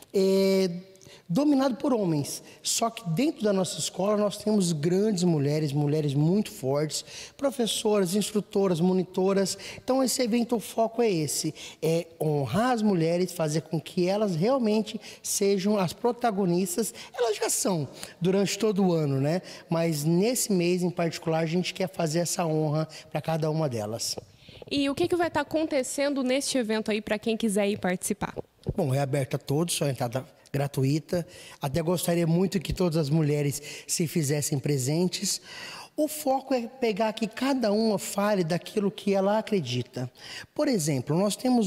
dominado por homens, só que dentro da nossa escola nós temos grandes mulheres muito fortes, professoras, instrutoras, monitoras. Então esse evento, o foco é esse, é honrar as mulheres, fazer com que elas realmente sejam as protagonistas. Elas já são durante todo o ano, né? Mas nesse mês em particular a gente quer fazer essa honra para cada uma delas. E o que vai estar acontecendo neste evento aí para quem quiser ir participar? Bom, é aberto a todos, só entrada gratuita. Até gostaria muito que todas as mulheres se fizessem presentes. O foco é pegar que cada uma fale daquilo que ela acredita. Por exemplo, nós temos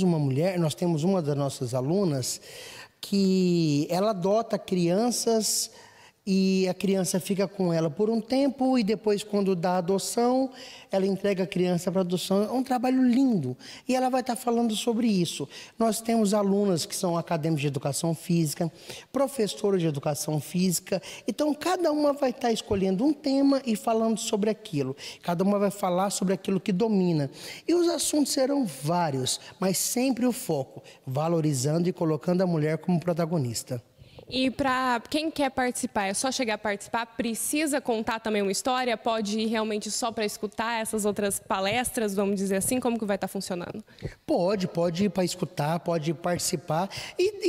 uma das nossas alunas que ela adota crianças e a criança fica com ela por um tempo e depois, quando dá a adoção, ela entrega a criança para adoção. É um trabalho lindo e ela vai estar falando sobre isso. Nós temos alunas que são acadêmicos de educação física, professores de educação física, então cada uma vai estar escolhendo um tema e falando sobre aquilo. Cada uma vai falar sobre aquilo que domina. E os assuntos serão vários, mas sempre o foco, valorizando e colocando a mulher como protagonista. E para quem quer participar, é só chegar a participar? Precisa contar também uma história? Pode ir realmente só para escutar essas outras palestras, vamos dizer assim? Como que vai estar funcionando? Pode ir para escutar, pode participar e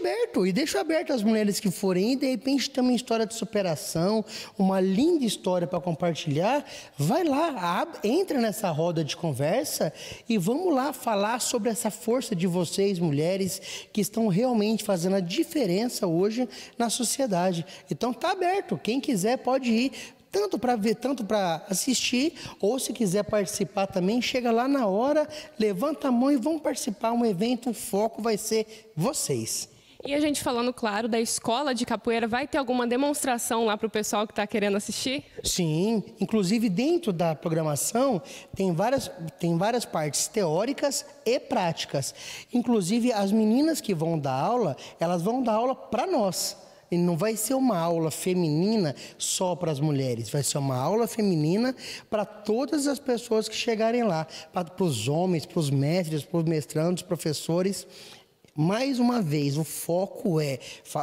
deixo aberto as mulheres que forem e de repente tem uma história de superação, uma linda história para compartilhar. Vai lá, entra nessa roda de conversa e vamos lá falar sobre essa força de vocês, mulheres, que estão realmente fazendo a diferença hoje na sociedade. Então está aberto, quem quiser pode ir, tanto para ver, tanto para assistir, ou se quiser participar também, chega lá na hora, levanta a mão e vão participar. Um evento, o foco vai ser vocês. E a gente falando, claro, da escola de capoeira, vai ter alguma demonstração lá para o pessoal que está querendo assistir? Sim, inclusive dentro da programação tem várias partes teóricas e práticas. Inclusive as meninas que vão dar aula, elas vão dar aula para nós. E não vai ser uma aula feminina só para as mulheres, vai ser uma aula feminina para todas as pessoas que chegarem lá, para os homens, para os mestres, para os mestrandos, professores. Mais uma vez, o foco é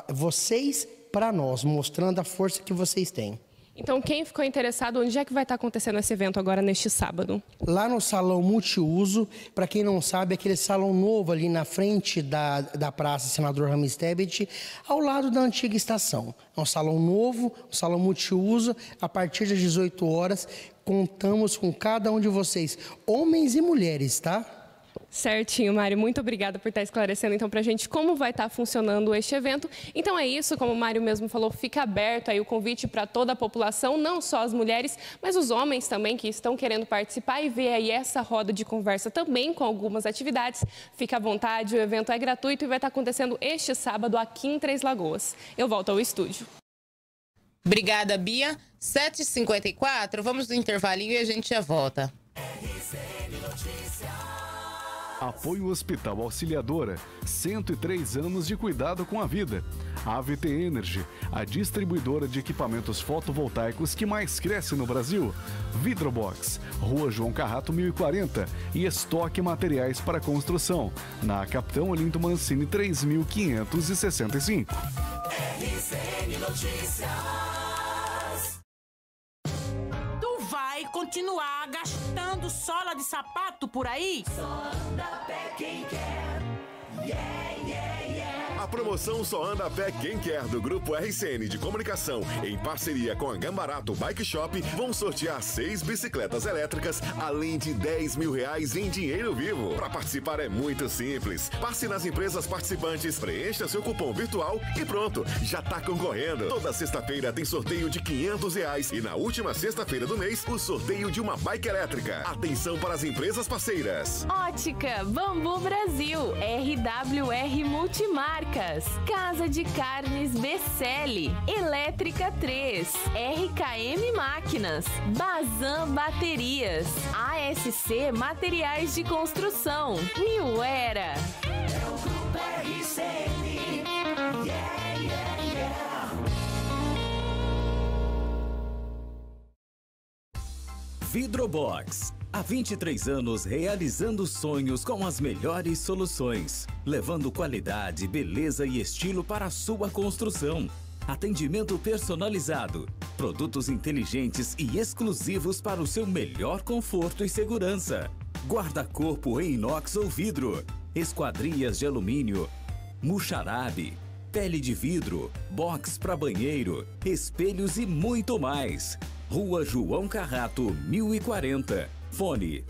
vocês para nós, mostrando a força que vocês têm. Então, quem ficou interessado, onde é que vai estar acontecendo esse evento agora neste sábado? Lá no Salão Multiuso, para quem não sabe, aquele salão novo ali na frente da Praça Senador Rames Tebet, ao lado da antiga estação. É um salão novo, um salão multiuso, a partir das 18 horas, contamos com cada um de vocês, homens e mulheres, tá? Certinho, Mário. Muito obrigada por estar esclarecendo então pra gente como vai estar funcionando este evento. Então é isso, como o Mário mesmo falou, fica aberto aí o convite para toda a população, não só as mulheres, mas os homens também que estão querendo participar e ver aí essa roda de conversa também com algumas atividades. Fica à vontade, o evento é gratuito e vai estar acontecendo este sábado aqui em Três Lagoas. Eu volto ao estúdio. Obrigada, Bia. 7h54, vamos no intervalinho e a gente já volta. Apoio Hospital Auxiliadora, 103 anos de cuidado com a vida. A AVT Energy, a distribuidora de equipamentos fotovoltaicos que mais cresce no Brasil. Vidrobox, Rua João Carrato 1040 e estoque materiais para construção, na Capitão Olinto Mancini 3565. RCN Notícias. Vai continuar gastando sola de sapato por aí? Só anda a pé quem quer. Yeah, yeah, yeah. A promoção Só Anda a Pé Quem Quer do Grupo RCN de Comunicação, em parceria com a Gambarato Bike Shop, vão sortear 6 bicicletas elétricas, além de R$10 mil em dinheiro vivo. Para participar é muito simples. Passe nas empresas participantes, preencha seu cupom virtual e pronto, já tá concorrendo. Toda sexta-feira tem sorteio de R$500 e na última sexta-feira do mês, o sorteio de uma bike elétrica. Atenção para as empresas parceiras. Ótica Bambu Brasil, RWR Multimarcas, Casa de Carnes Becelli, Elétrica 3, RKM Máquinas, Bazan Baterias, ASC Materiais de Construção, New Era. É o Grupo RCN. Yeah, yeah, yeah. Vidrobox. Há 23 anos realizando sonhos com as melhores soluções, levando qualidade, beleza e estilo para a sua construção. Atendimento personalizado, produtos inteligentes e exclusivos para o seu melhor conforto e segurança. Guarda-corpo em inox ou vidro, esquadrias de alumínio, muxarabe, pele de vidro, box para banheiro, espelhos e muito mais. Rua João Carrato, 1040. Fone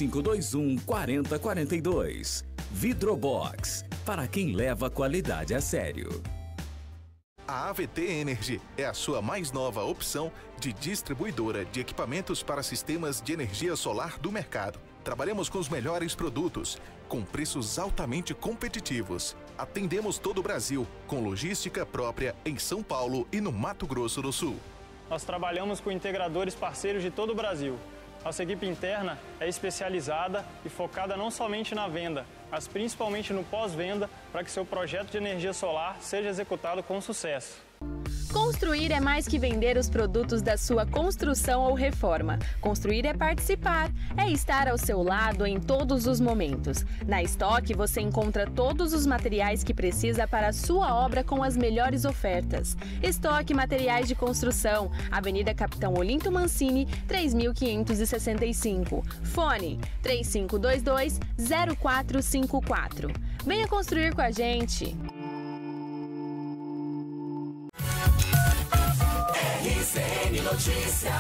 3521-4042. Vidrobox, para quem leva a qualidade a sério. A AVT Energy é a sua mais nova opção de distribuidora de equipamentos para sistemas de energia solar do mercado. Trabalhamos com os melhores produtos, com preços altamente competitivos. Atendemos todo o Brasil, com logística própria em São Paulo e no Mato Grosso do Sul. Nós trabalhamos com integradores parceiros de todo o Brasil. Nossa equipe interna é especializada e focada não somente na venda, mas principalmente no pós-venda, para que seu projeto de energia solar seja executado com sucesso. Construir é mais que vender os produtos da sua construção ou reforma. Construir é participar, é estar ao seu lado em todos os momentos. Na Estoque você encontra todos os materiais que precisa para a sua obra com as melhores ofertas. Estoque Materiais de Construção, Avenida Capitão Olinto Mancini, 3565. Fone 3522-0454. Venha construir com a gente. RCN Notícias.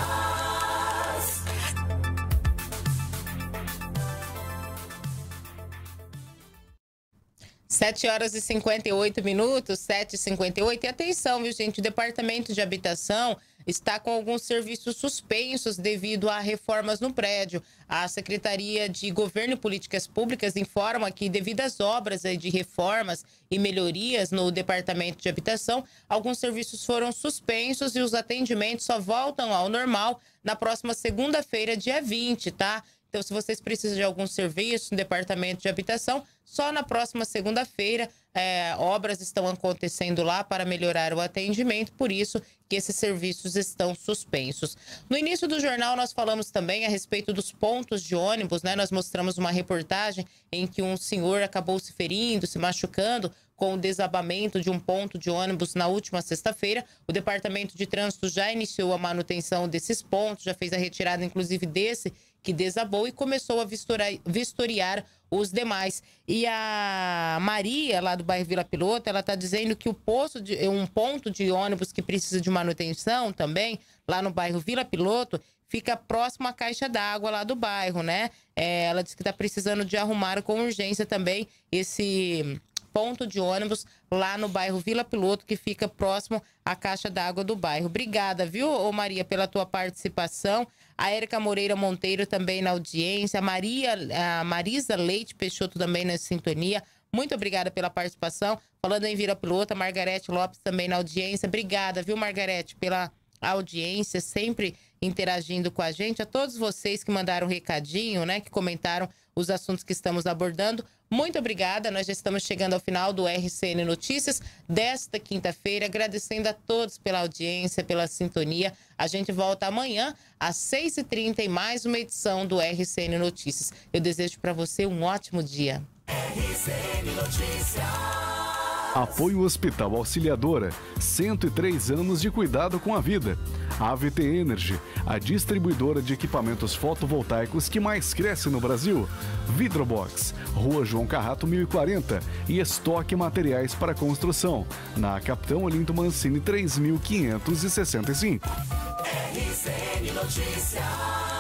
7h58, 7h58. E atenção, viu, gente? O Departamento de Habitação está com alguns serviços suspensos devido a reformas no prédio. A Secretaria de Governo e Políticas Públicas informa que, devido às obras de reformas e melhorias no Departamento de Habitação, alguns serviços foram suspensos e os atendimentos só voltam ao normal na próxima segunda-feira, dia 20, tá? Então, se vocês precisam de algum serviço no Departamento de Habitação, só na próxima segunda-feira, obras estão acontecendo lá para melhorar o atendimento, por isso que esses serviços estão suspensos. No início do jornal, nós falamos também a respeito dos pontos de ônibus, né? Nós mostramos uma reportagem em que um senhor acabou se ferindo, se machucando com o desabamento de um ponto de ônibus na última sexta-feira. O Departamento de Trânsito já iniciou a manutenção desses pontos, já fez a retirada, inclusive, desse que desabou e começou a vistoriar os demais. E a Maria, lá do bairro Vila Piloto, ela está dizendo que um ponto de ônibus que precisa de manutenção também, lá no bairro Vila Piloto, fica próximo à caixa d'água lá do bairro, né? Ela disse que está precisando de arrumar com urgência também esse ponto de ônibus lá no bairro Vila Piloto, que fica próximo à caixa d'água do bairro. Obrigada, viu, Maria, pela tua participação. A Érica Moreira Monteiro também na audiência. A Marisa Leite Peixoto também na sintonia. Muito obrigada pela participação. Falando em Vila Piloto, a Margarete Lopes também na audiência. Obrigada, viu, Margarete, pela audiência, sempre interagindo com a gente. A todos vocês que mandaram um recadinho, né, que comentaram os assuntos que estamos abordando. Muito obrigada, nós já estamos chegando ao final do RCN Notícias desta quinta-feira, agradecendo a todos pela audiência, pela sintonia. A gente volta amanhã às 6h30 em mais uma edição do RCN Notícias. Eu desejo para você um ótimo dia. RCN Notícias. Apoio Hospital Auxiliadora, 103 anos de cuidado com a vida. AVT Energy, a distribuidora de equipamentos fotovoltaicos que mais cresce no Brasil. Vidrobox, Rua João Carrato 1040 e Estoque Materiais para Construção, na Capitão Olinto Mancini 3565. RCN Notícias.